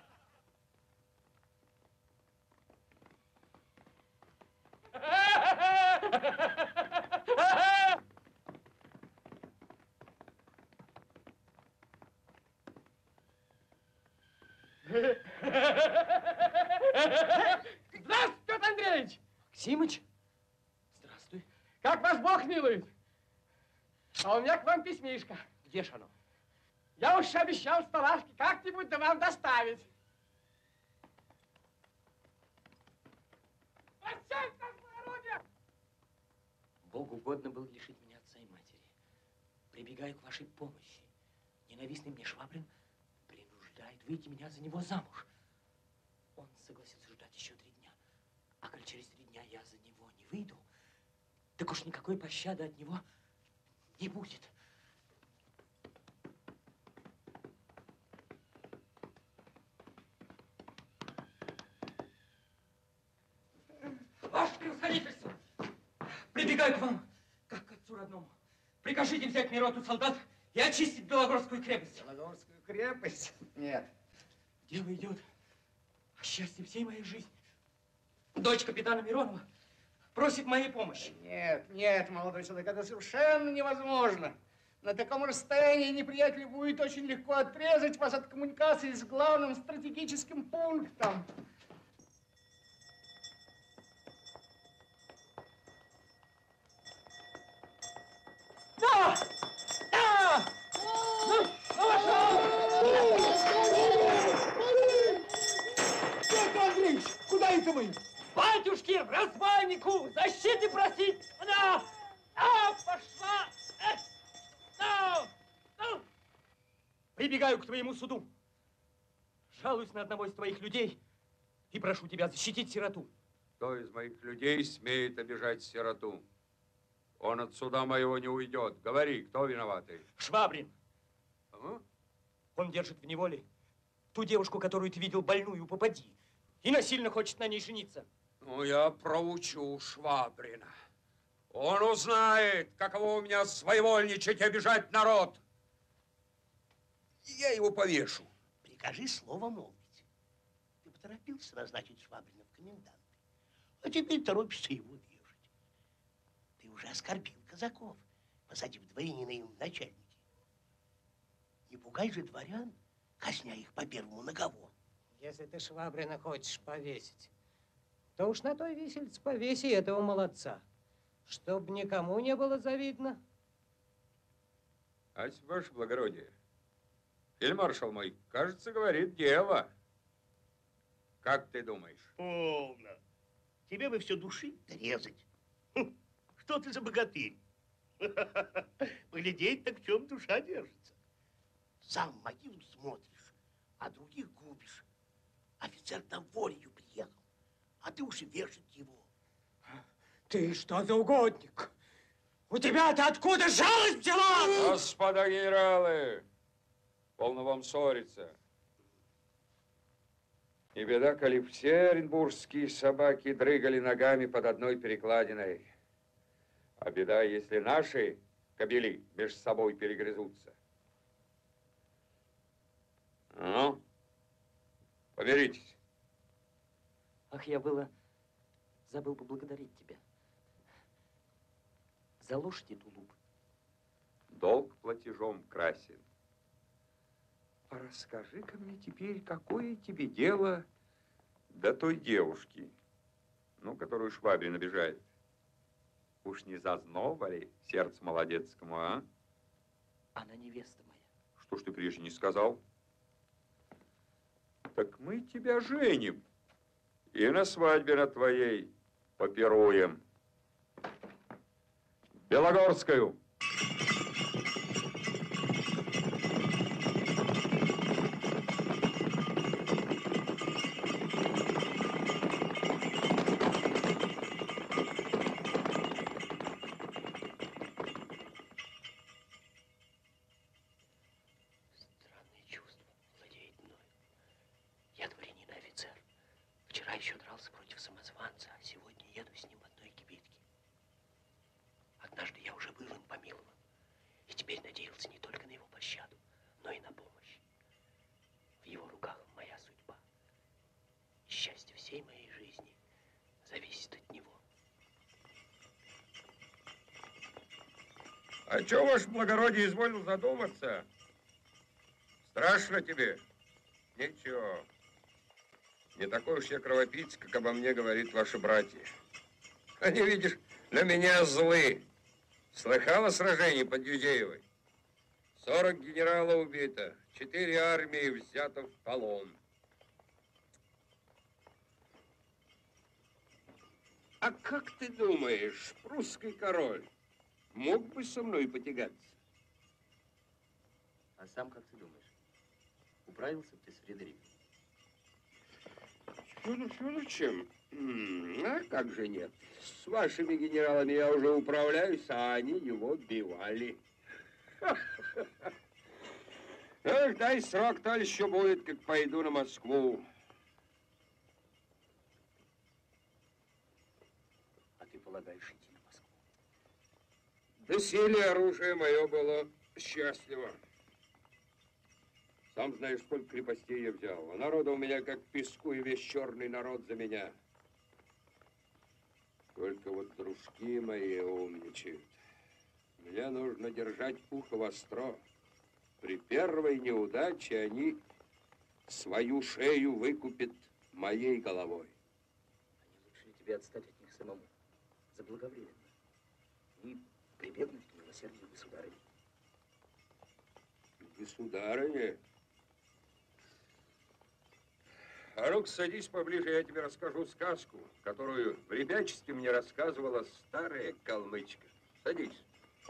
Здравствуй, Петр Андреевич! Максимыч, здравствуй. Как вас Бог милует? А у меня к вам письмишко. Где ж оно? Я уж обещал столашки как-нибудь да вам доставить. Прощайте нас, благородие! Богу угодно было лишить меня отца и матери. Прибегаю к вашей помощи. Ненавистный мне Швабрин принуждает выйти меня за него замуж. Он согласился ждать еще три дня. А коль через три дня я за него не выйду, так уж никакой пощады от него не будет. Ваше превосходительство! Прибегаю к вам, как к отцу родному. Прикажите взять мне роту солдат и очистить Белогорскую крепость. Белогорскую крепость? Нет. Дело идет о счастье всей моей жизни. Дочь капитана Миронова просит моей помощи. Нет, нет, молодой человек, это совершенно невозможно. На таком расстоянии неприятель будет очень легко отрезать вас от коммуникации с главным стратегическим пунктом. Да! Да! Ну, ну, вошел! Петр Андреевич, куда это вы? Батюшки, разбойнику защиты просить! Она! А, пошла! Э, ну, ну. Прибегаю к твоему суду. Жалуюсь на одного из твоих людей и прошу тебя защитить сироту. Кто из моих людей смеет обижать сироту? Он от суда моего не уйдет. Говори, кто виноватый? Швабрин. А? Он держит в неволе ту девушку, которую ты видел больную, попади, и насильно хочет на ней жениться. Ну, я проучу Швабрина. Он узнает, каково у меня своевольничать и обижать народ. И я его повешу. Прикажи слово молвить. Ты поторопился назначить Швабрина в коменданты, а теперь торопишься его вешать. Ты уже оскорбил казаков, посадив дворянина им в начальники. Не пугай же дворян казня их по первому наговору. Если ты Швабрина хочешь повесить, то уж на той висельце повеси этого молодца, чтоб никому не было завидно. Ась, ваше благородие, фельдмаршал мой, кажется, говорит дело. Как ты думаешь? Полно. Тебе бы все душить да резать. Хм, что ты за богатырь? Поглядеть, так в чем душа держится. Сам в могилу смотришь, а других губишь. Офицер там волею приехал, а ты уж и вешать его. Ты что за угодник? У тебя-то откуда жалость взяла? Господа генералы, полно вам ссориться. Не беда, коли все оренбургские собаки дрыгали ногами под одной перекладиной. А беда, если наши кобели между собой перегрызутся. Ну, помиритесь. Ах, я было забыл поблагодарить тебя. За лошадь и тулуп. Долг платежом красен. А расскажи-ка мне теперь, какое тебе дело до той девушки, ну, которую Швабрин обижает? Уж не зазнова ли сердце молодецкому, а? Она невеста моя. Что ж ты прежде не сказал? Так мы тебя женим. И на свадьбе на твоей попируем. Белогорскую. Странное чувство владеет мною. Я дворянин и офицер. Вчера еще дрался против самозванца, а сегодня еду с ним в одной кибитке. Однажды я уже был им помилован, и теперь надеялся не только на его пощаду, но и на помощь. В его руках моя судьба. И счастье всей моей жизни зависит от него. А что, ваше благородие, изволил задуматься? Страшно тебе? Ничего. Не такой уж я кровопийца, как обо мне говорит ваши братья. Они, видишь, на меня злы. Слыхала сражение под Юзеевой? Сорок генералов убито, четыре армии взято в полон. А как ты думаешь, прусский король мог бы со мной потягаться? А сам как ты думаешь, управился бы ты с Фредериком? Федор Федоровичем? А как же нет? С вашими генералами я уже управляюсь, а они его бивали. Эх, дай срок, то еще будет, как пойду на Москву. А ты полагаешь идти на Москву? До силе оружие мое было счастливо. Сам знаешь, сколько крепостей я взял. А народа у меня как песку, и весь черный народ за меня. Только вот дружки мои умничают. Мне нужно держать ухо востро. При первой неудаче они свою шею выкупят моей головой. А не лучше ли тебе отстать от них самому? Заблаговременно. И прибегнуть к милосердию государыни. Государыня? А ну-ка, садись поближе, я тебе расскажу сказку, которую в ребячестве мне рассказывала старая калмычка. Садись.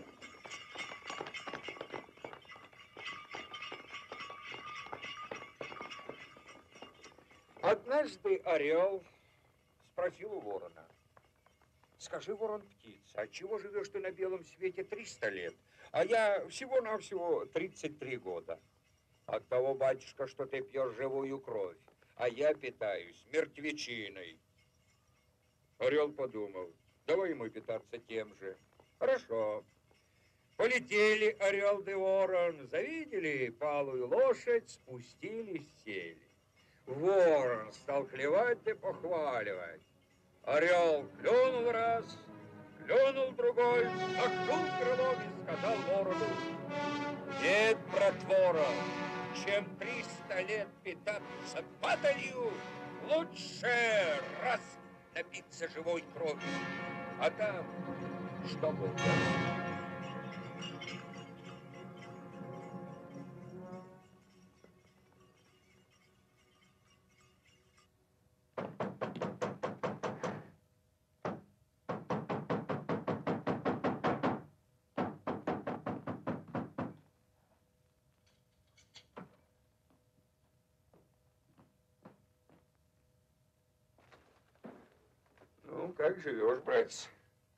Однажды орел спросил у ворона: скажи, ворон птица, отчего живешь ты на белом свете триста лет, а я всего-навсего тридцать три года? От того, батюшка, что ты пьешь живую кровь, а я питаюсь мертвечиной. Орел подумал: давай ему питаться тем же. Хорошо. Полетели орел да ворон, завидели палую лошадь, спустились, сели. Ворон стал клевать и похваливать. Орел клюнул раз, клюнул другой, махнул крылом и сказал ворону: нет, брат ворон, чем триста лет питаться падалью, лучше раз напиться живой кровью. А там что Бог даст? Ну, как живешь, братец?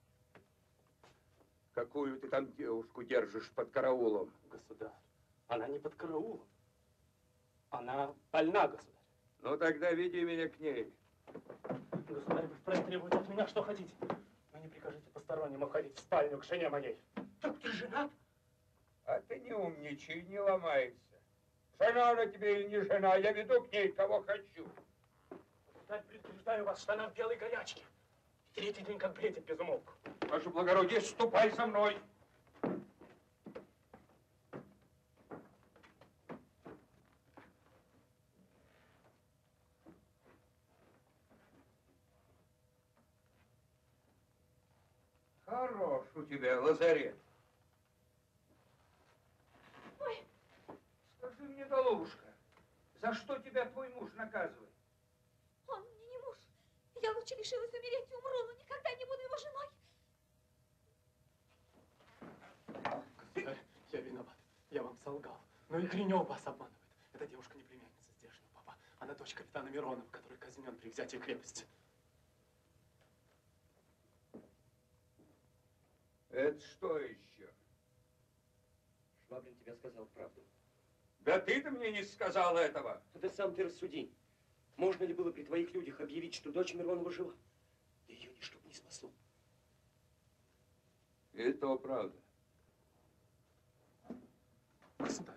Какую ты там девушку держишь под караулом? Государь, она не под караулом. Она больна, государь. Ну, тогда веди меня к ней. Государь, вы вправе требуете от меня, что хотите. Но не прикажите посторонним входить в спальню к жене моей. Так ты женат? А ты не умничай, не ломайся. Жена она тебе или не жена, я веду к ней кого хочу. Государь, предупреждаю вас, что она в белой горячке. Третий день как бредит без умолку. Ваше благородие, ступай со мной. Хорош у тебя лазарет. Ой. Скажи мне, голубушка, за что тебя твой муж наказывает? Он мне не муж. Я лучше решилась умереть и умру, но никогда не буду его женой. Государь, я виноват. Я вам солгал. Но и Гринев вас обманывает. Эта девушка не племянница здешнего папа. Она дочь капитана Миронова, который казнен при взятии крепости. Это что еще? Швабрин тебе сказал правду. Да ты-то мне не сказал этого. Да сам ты рассуди. Можно ли было при твоих людях объявить, что дочь Миронова жива? Да ее ничто не спасло. И то правда. Государь.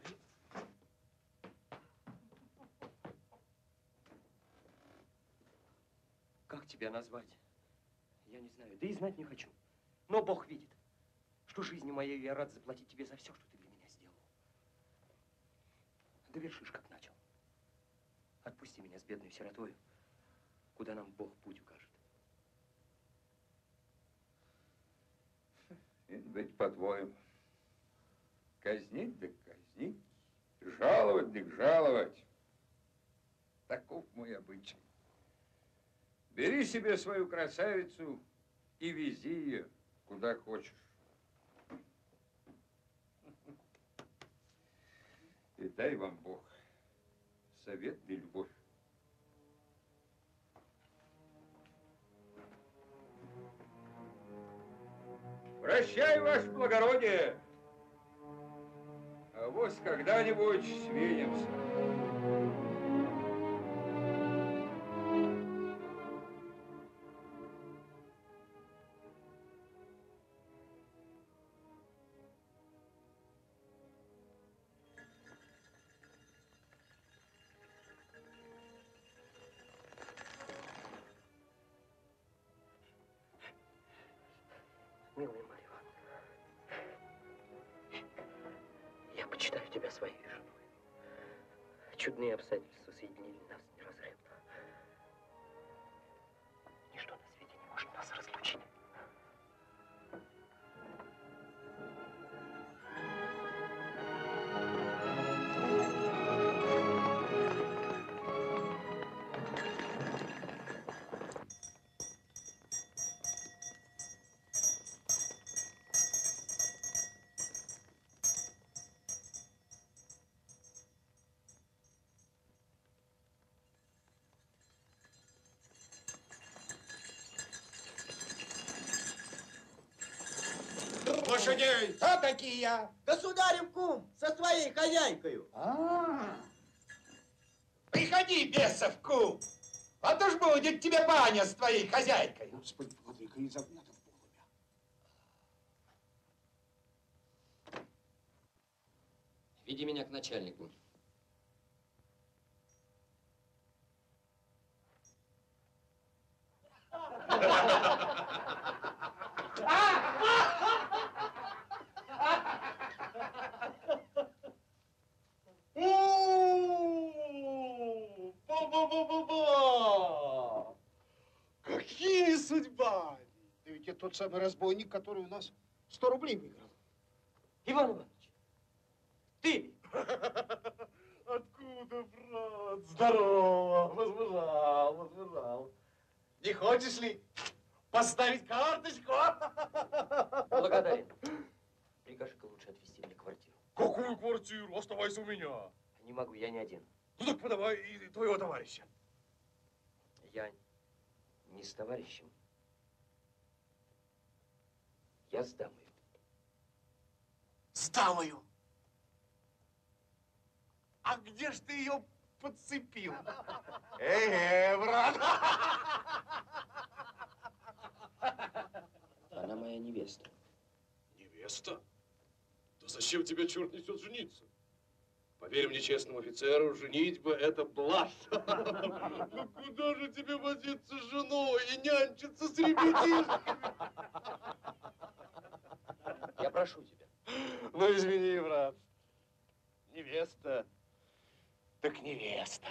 Как тебя назвать? Я не знаю, да и знать не хочу. Но Бог видит, что жизнью моей я рад заплатить тебе за все, что ты для меня сделал. Довершишь, как начал. Отпусти меня с бедной сиротою, куда нам Бог путь укажет. Это быть по-твоему. Казнить да казнить, жаловать да жаловать. Таков мой обычай. Бери себе свою красавицу и вези ее куда хочешь. И дай вам Бог совет да любовь. Прощай, ваше благородие. А вот когда-нибудь свидимся. Милая Марья Ивановна, я почитаю тебя своей женой. Чудные обстоятельства соединили нас неразрывно. Ничто на свете не может нас разлучить. Лошадей! Кто такие? Государев кум со своей хозяйкою. А, приходи, бесов кум, а то ж будет тебе баня с твоей хозяйкой. Господи, владыка, и загнато в полумя. Веди меня к начальнику. О, это тот самый разбойник, который у нас сто рублей выиграл. Иван Иванович, ты? Откуда, брат? Здорово, возмужал, возмужал. Не хочешь ли поставить карточку? Благодарен. Прикажи-ка лучше отвезти мне квартиру. Какую квартиру? Оставайся у меня. Не могу, я не один. Ну так подавай и твоего товарища. Я не с товарищем. Я с дамой. С дамою? А где ж ты ее подцепил? Эй, брат! Она моя невеста. Невеста? Да зачем тебе черт несет жениться? Поверь мне, честному офицеру, женитьба — это блажь. Ну куда же тебе возиться с женой и нянчиться с ребятишками? Я прошу тебя. Ну, извини, брат. Невеста, так невеста.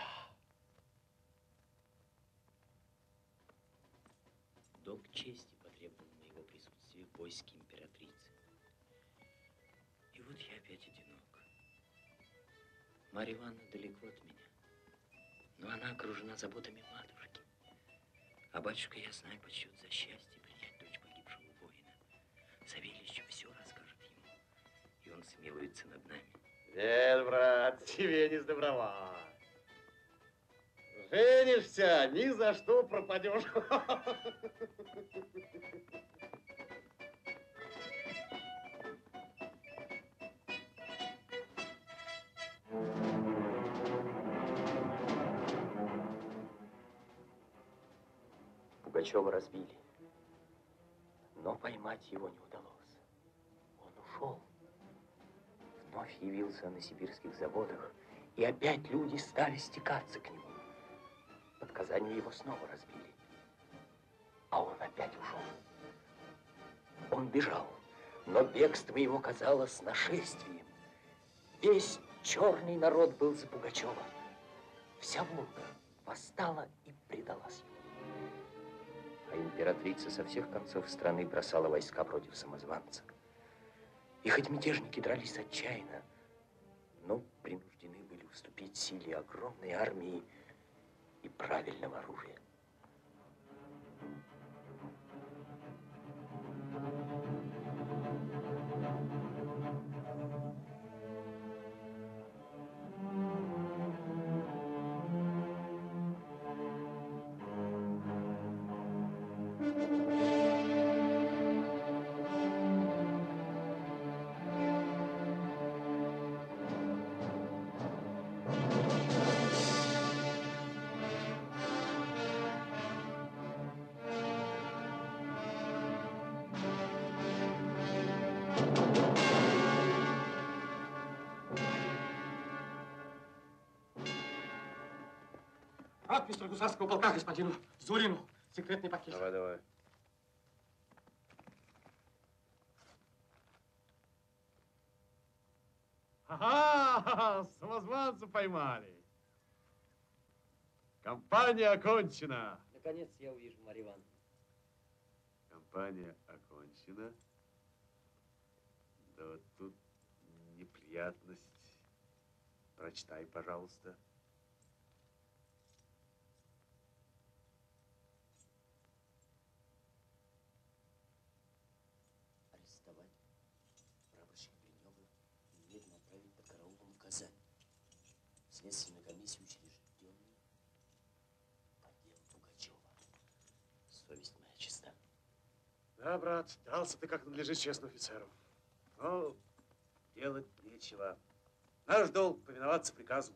Долг чести потребовал моего присутствия в войске императрицы. И вот я опять одинок. Марья Ивановна далеко от меня, но она окружена заботами матушки. А батюшка, я знаю, почтет за счастье принять дочь погибшего воина. Савельич все расскажет ему, и он смилуется над нами. Нет, брат, тебе не сдобровать. Женишься, ни за что пропадешь. Пугачева разбили, но поймать его не удалось. Он ушел. Вновь явился на сибирских заводах, и опять люди стали стекаться к нему. Под Казанью его снова разбили, а он опять ушел. Он бежал, но бегство его казалось нашествием. Весь черный народ был за Пугачева. Вся Волга восстала и предалась ему. А императрица со всех концов страны бросала войска против самозванца. И хоть мятежники дрались отчаянно, но принуждены были уступить силе огромной армии и правильного оружия. Ротмистр гусарского полка господину Зурину. Секретный пакет. Давай, давай. Ага, самозванца поймали. Компания окончена. Наконец я увижу Марью Ивановну. Компания окончена. Да вот тут неприятность. Прочитай, пожалуйста. Арестовать прапорщика Гринева и немедленно отправить под караулом в Казань. Следственную комиссию учрежденную по делу Пугачева. Совесть моя чиста. Да, брат, дрался ты как надлежит честному офицеру. Но делать нечего. Наш долг повиноваться приказу.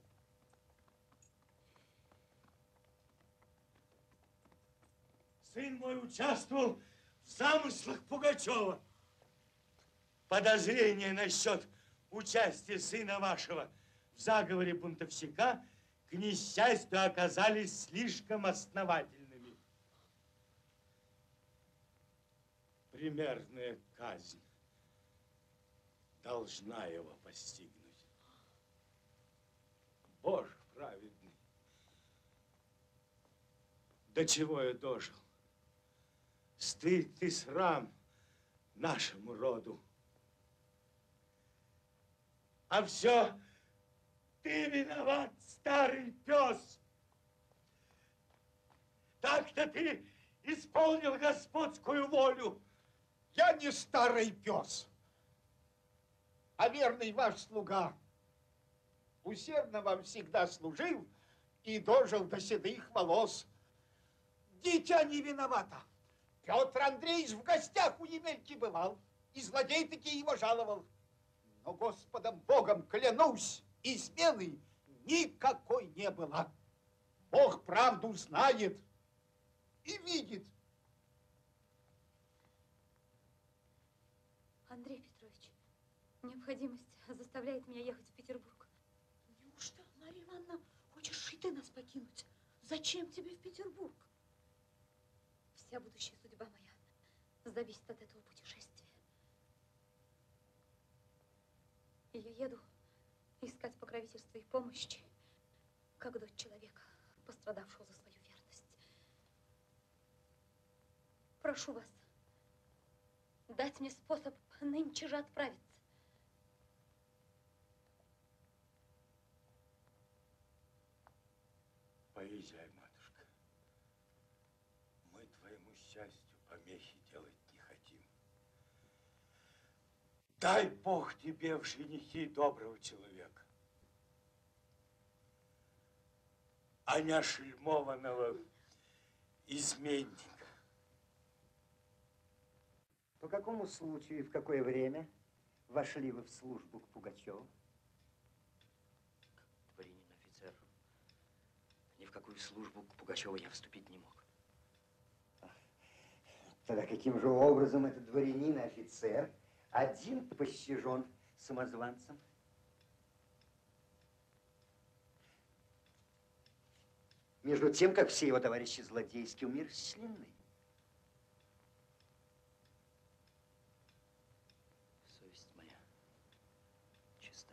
Сын мой участвовал в замыслах Пугачева. Подозрения насчет участия сына вашего в заговоре бунтовщика, к несчастью, оказались слишком основательными. Примерная казнь должна его постигнуть. Боже праведный, до чего я дожил? Стыд и срам нашему роду. А все ты виноват, старый пес. Так-то ты исполнил господскую волю. Я не старый пес, а верный ваш слуга. Усердно вам всегда служил и дожил до седых волос. Дитя не виновата. Петр Андреевич в гостях у Емельки бывал, и злодей таки его жаловал. Но Господом Богом клянусь, измены никакой не было. Бог правду знает и видит. Андрей Петрович, необходимость заставляет меня ехать в Петербург. Неужто, Марья Ивановна, хочешь и ты нас покинуть? Зачем тебе в Петербург? Вся будущая судьба моя зависит от этого путешествия. И я еду искать покровительства и помощи, как дочь человека, пострадавшего за свою верность. Прошу вас дать мне способ нынче же отправиться. Поезжай, матушка. Мы твоему счастью помехи делать не хотим. Дай Бог тебе в женихи доброго человека, а не ошельмованного изменника. По какому случаю и в какое время вошли вы в службу к Пугачеву? Дворянин офицер. Ни в какую службу к Пугачеву я вступить не мог. Тогда каким же образом этот дворянин и офицер один пощажен самозванцем? Между тем, как все его товарищи злодейски умерщвлены. Совесть моя чиста.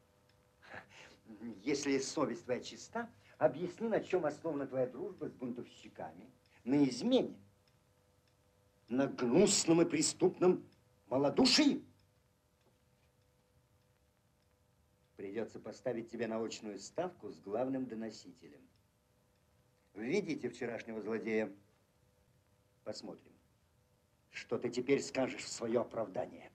Если совесть твоя чиста, объясни, на чем основана твоя дружба с бунтовщиками, на измене, на гнусном и преступном малодушии. Придется поставить тебе на очную ставку с главным доносителем. Введите вчерашнего злодея. Посмотрим, что ты теперь скажешь в свое оправдание.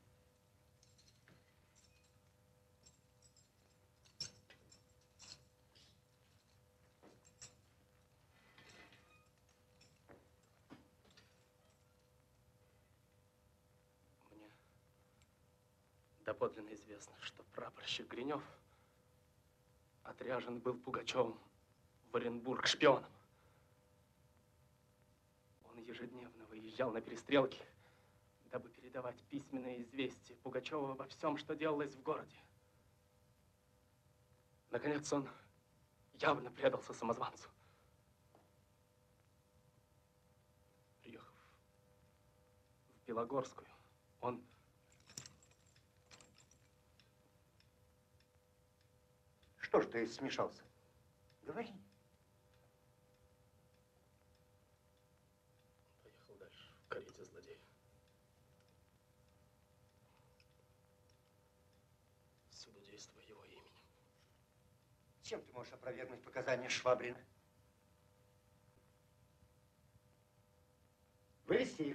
Мне доподлинно известно, что прапорщик Гринев отряжен был Пугачевым в Оренбург шпионом. Он ежедневно выезжал на перестрелки, дабы передавать письменные известия Пугачева обо всем, что делалось в городе. Наконец, он явно предался самозванцу. Приехав в Белогорскую, он Что ж ты смешался? Говори. поехал дальше в карете злодея. Всюду действуя его именем. Чем ты можешь опровергнуть показания Швабрина? Вывести их.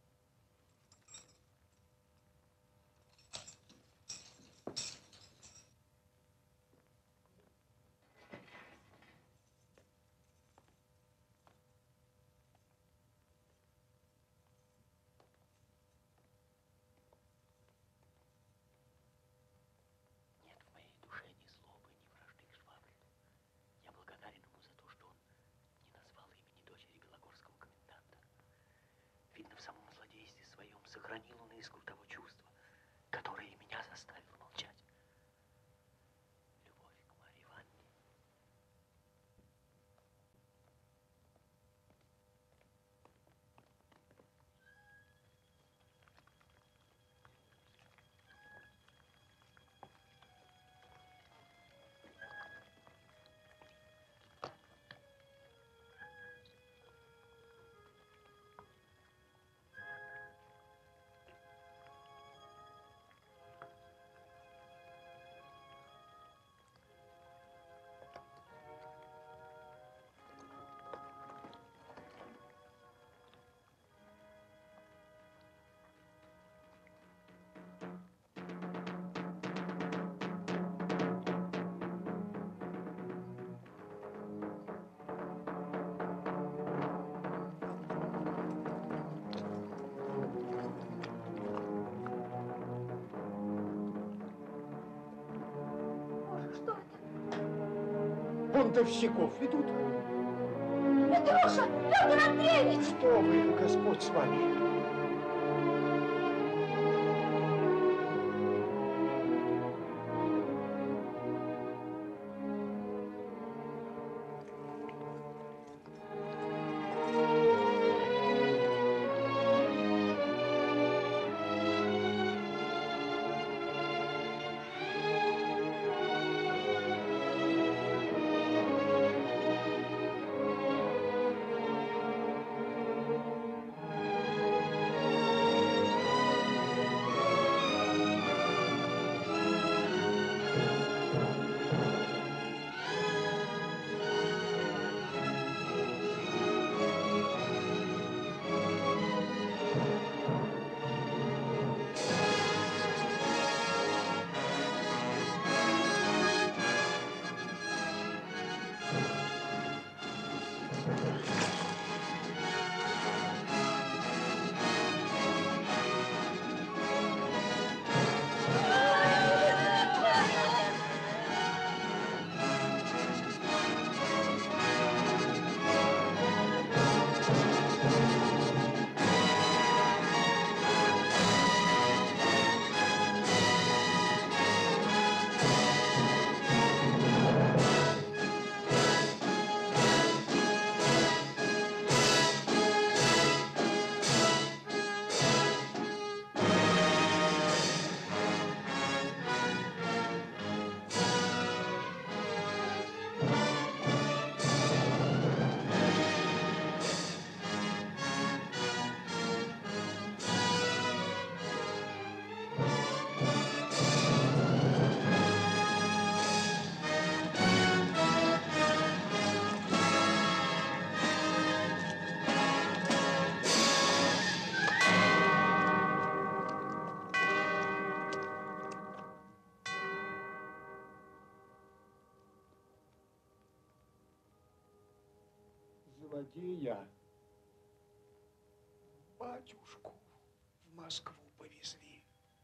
Нет в моей душе ни злобы, ни вражды к Швабрину. Я благодарен ему за то, что он не назвал имени дочери белогорского коменданта. Видно, в самом злодействе своем сохранил он искру того чувства, которое и меня заставило молчать. Любовь к Марье Ивановне. бунтовщиков ведут. Петруша! Петр Андреевич! Что вы, Господь с вами? Злодея батюшку в Москву повезли.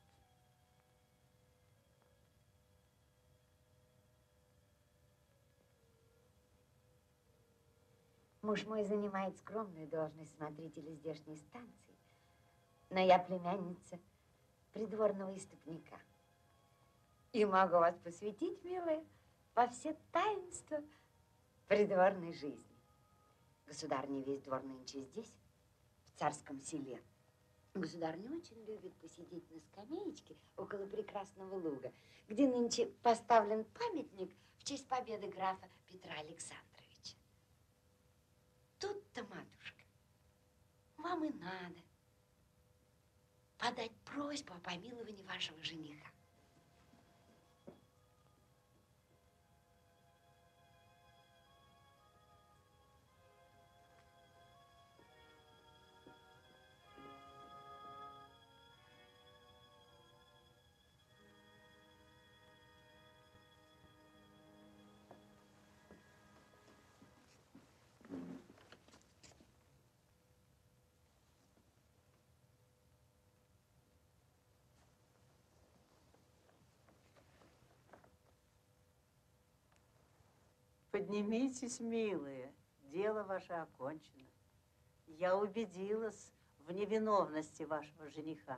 Муж мой занимает скромную должность смотрителя здешней станции, но я племянница придворного истопника. И могу вас посвятить, милая, во все таинства придворной жизни. Государыня весь двор нынче здесь, в царском селе. Государыня очень любит посидеть на скамеечке около прекрасного луга, где нынче поставлен памятник в честь победы графа Петра Александровича. Тут-то, матушка, вам и надо подать просьбу о помиловании вашего жениха. Поднимитесь, милые, дело ваше окончено. Я убедилась в невиновности вашего жениха.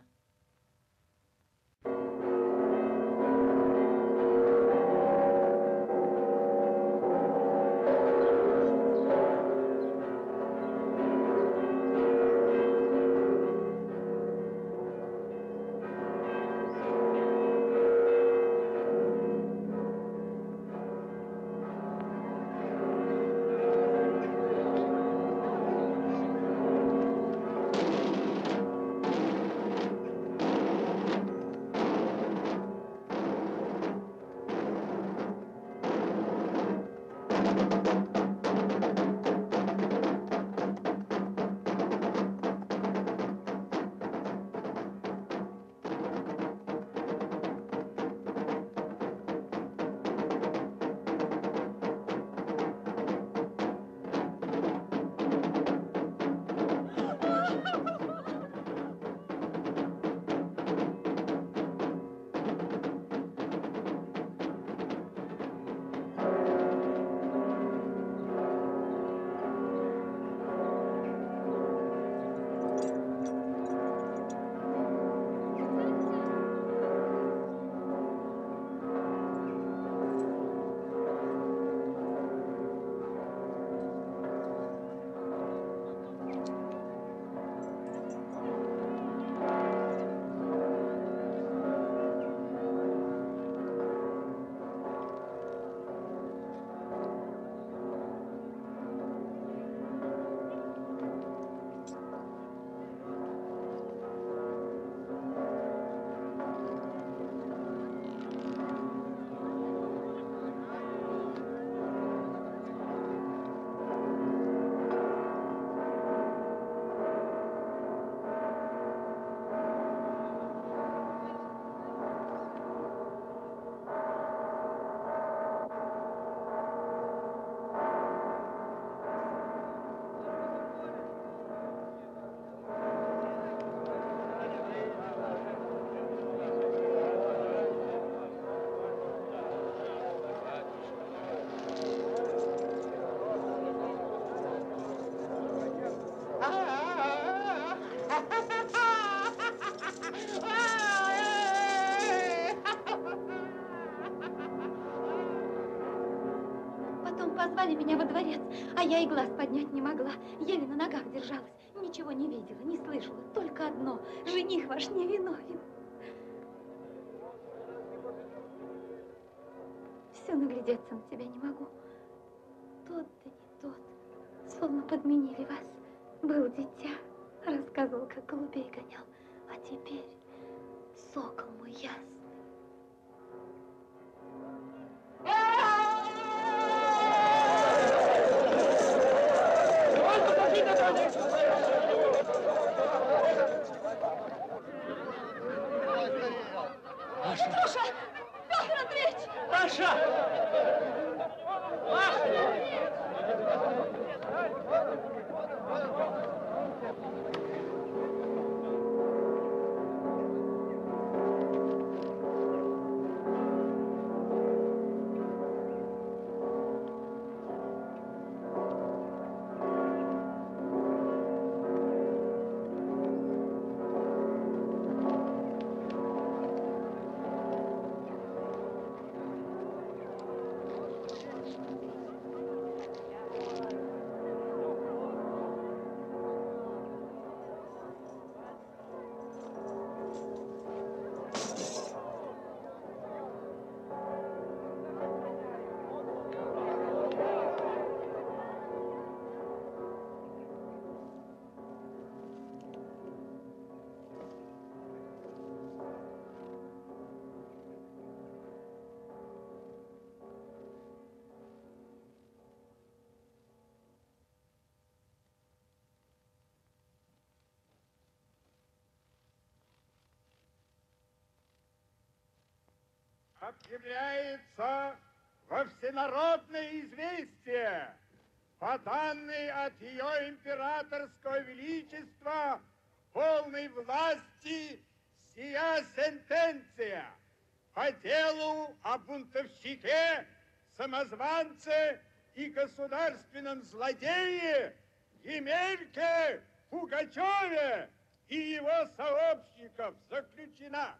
Потом позвали меня во дворец, а я и глаз поднять не могла. Еле на ногах держалась. Ничего не видела, не слышала. Только одно. Жених ваш невиновен. Все наглядеться на тебя не могу. Тот да не тот. Словно подменили вас. Был дитя. Рассказывал, как голубей гонял. А теперь сокол мой ясный. Маша! Маша! Петр Андреевич! Маша! Объявляется во всенародное известие, по данной от ее императорского величества полной власти сия сентенция по делу о бунтовщике, самозванце и государственном злодее Емельке Пугачеве и его сообщников заключена.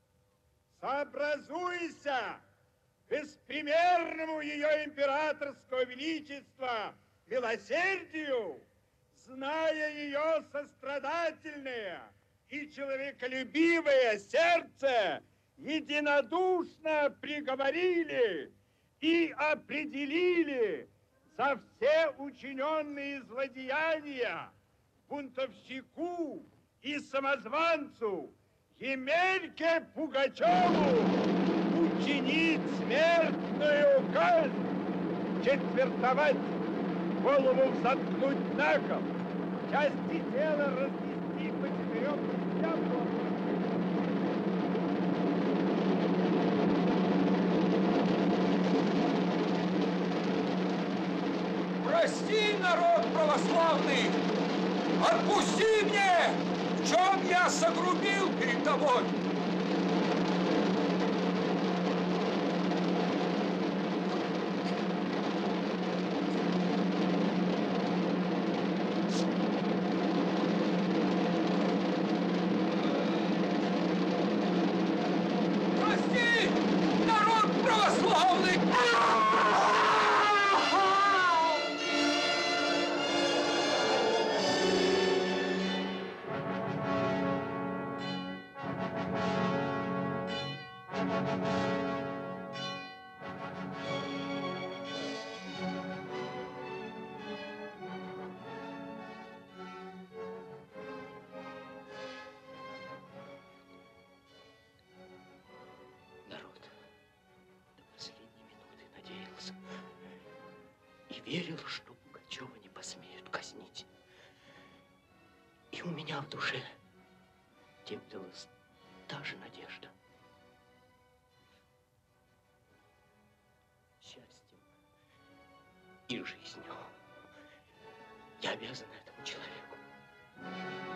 Сообразуйся беспримерному ее императорского величества милосердию, зная ее сострадательное и человеколюбивое сердце, единодушно приговорили и определили за все учиненные злодеяния бунтовщику и самозванцу Емельке Пугачеву учинить смертную казнь, четвертовать, голову заткнуть на кол, части тела разнести по четырем частям. Прости, народ православный! Отпусти мне! В чем я согрубил перед тобой? Прости, народ православный! Народ до последней минуты надеялся и верил, что Пугачева не посмеют казнить. И у меня в душе теплилась та же надежда. Счастьем и жизнью я обязан этому человеку.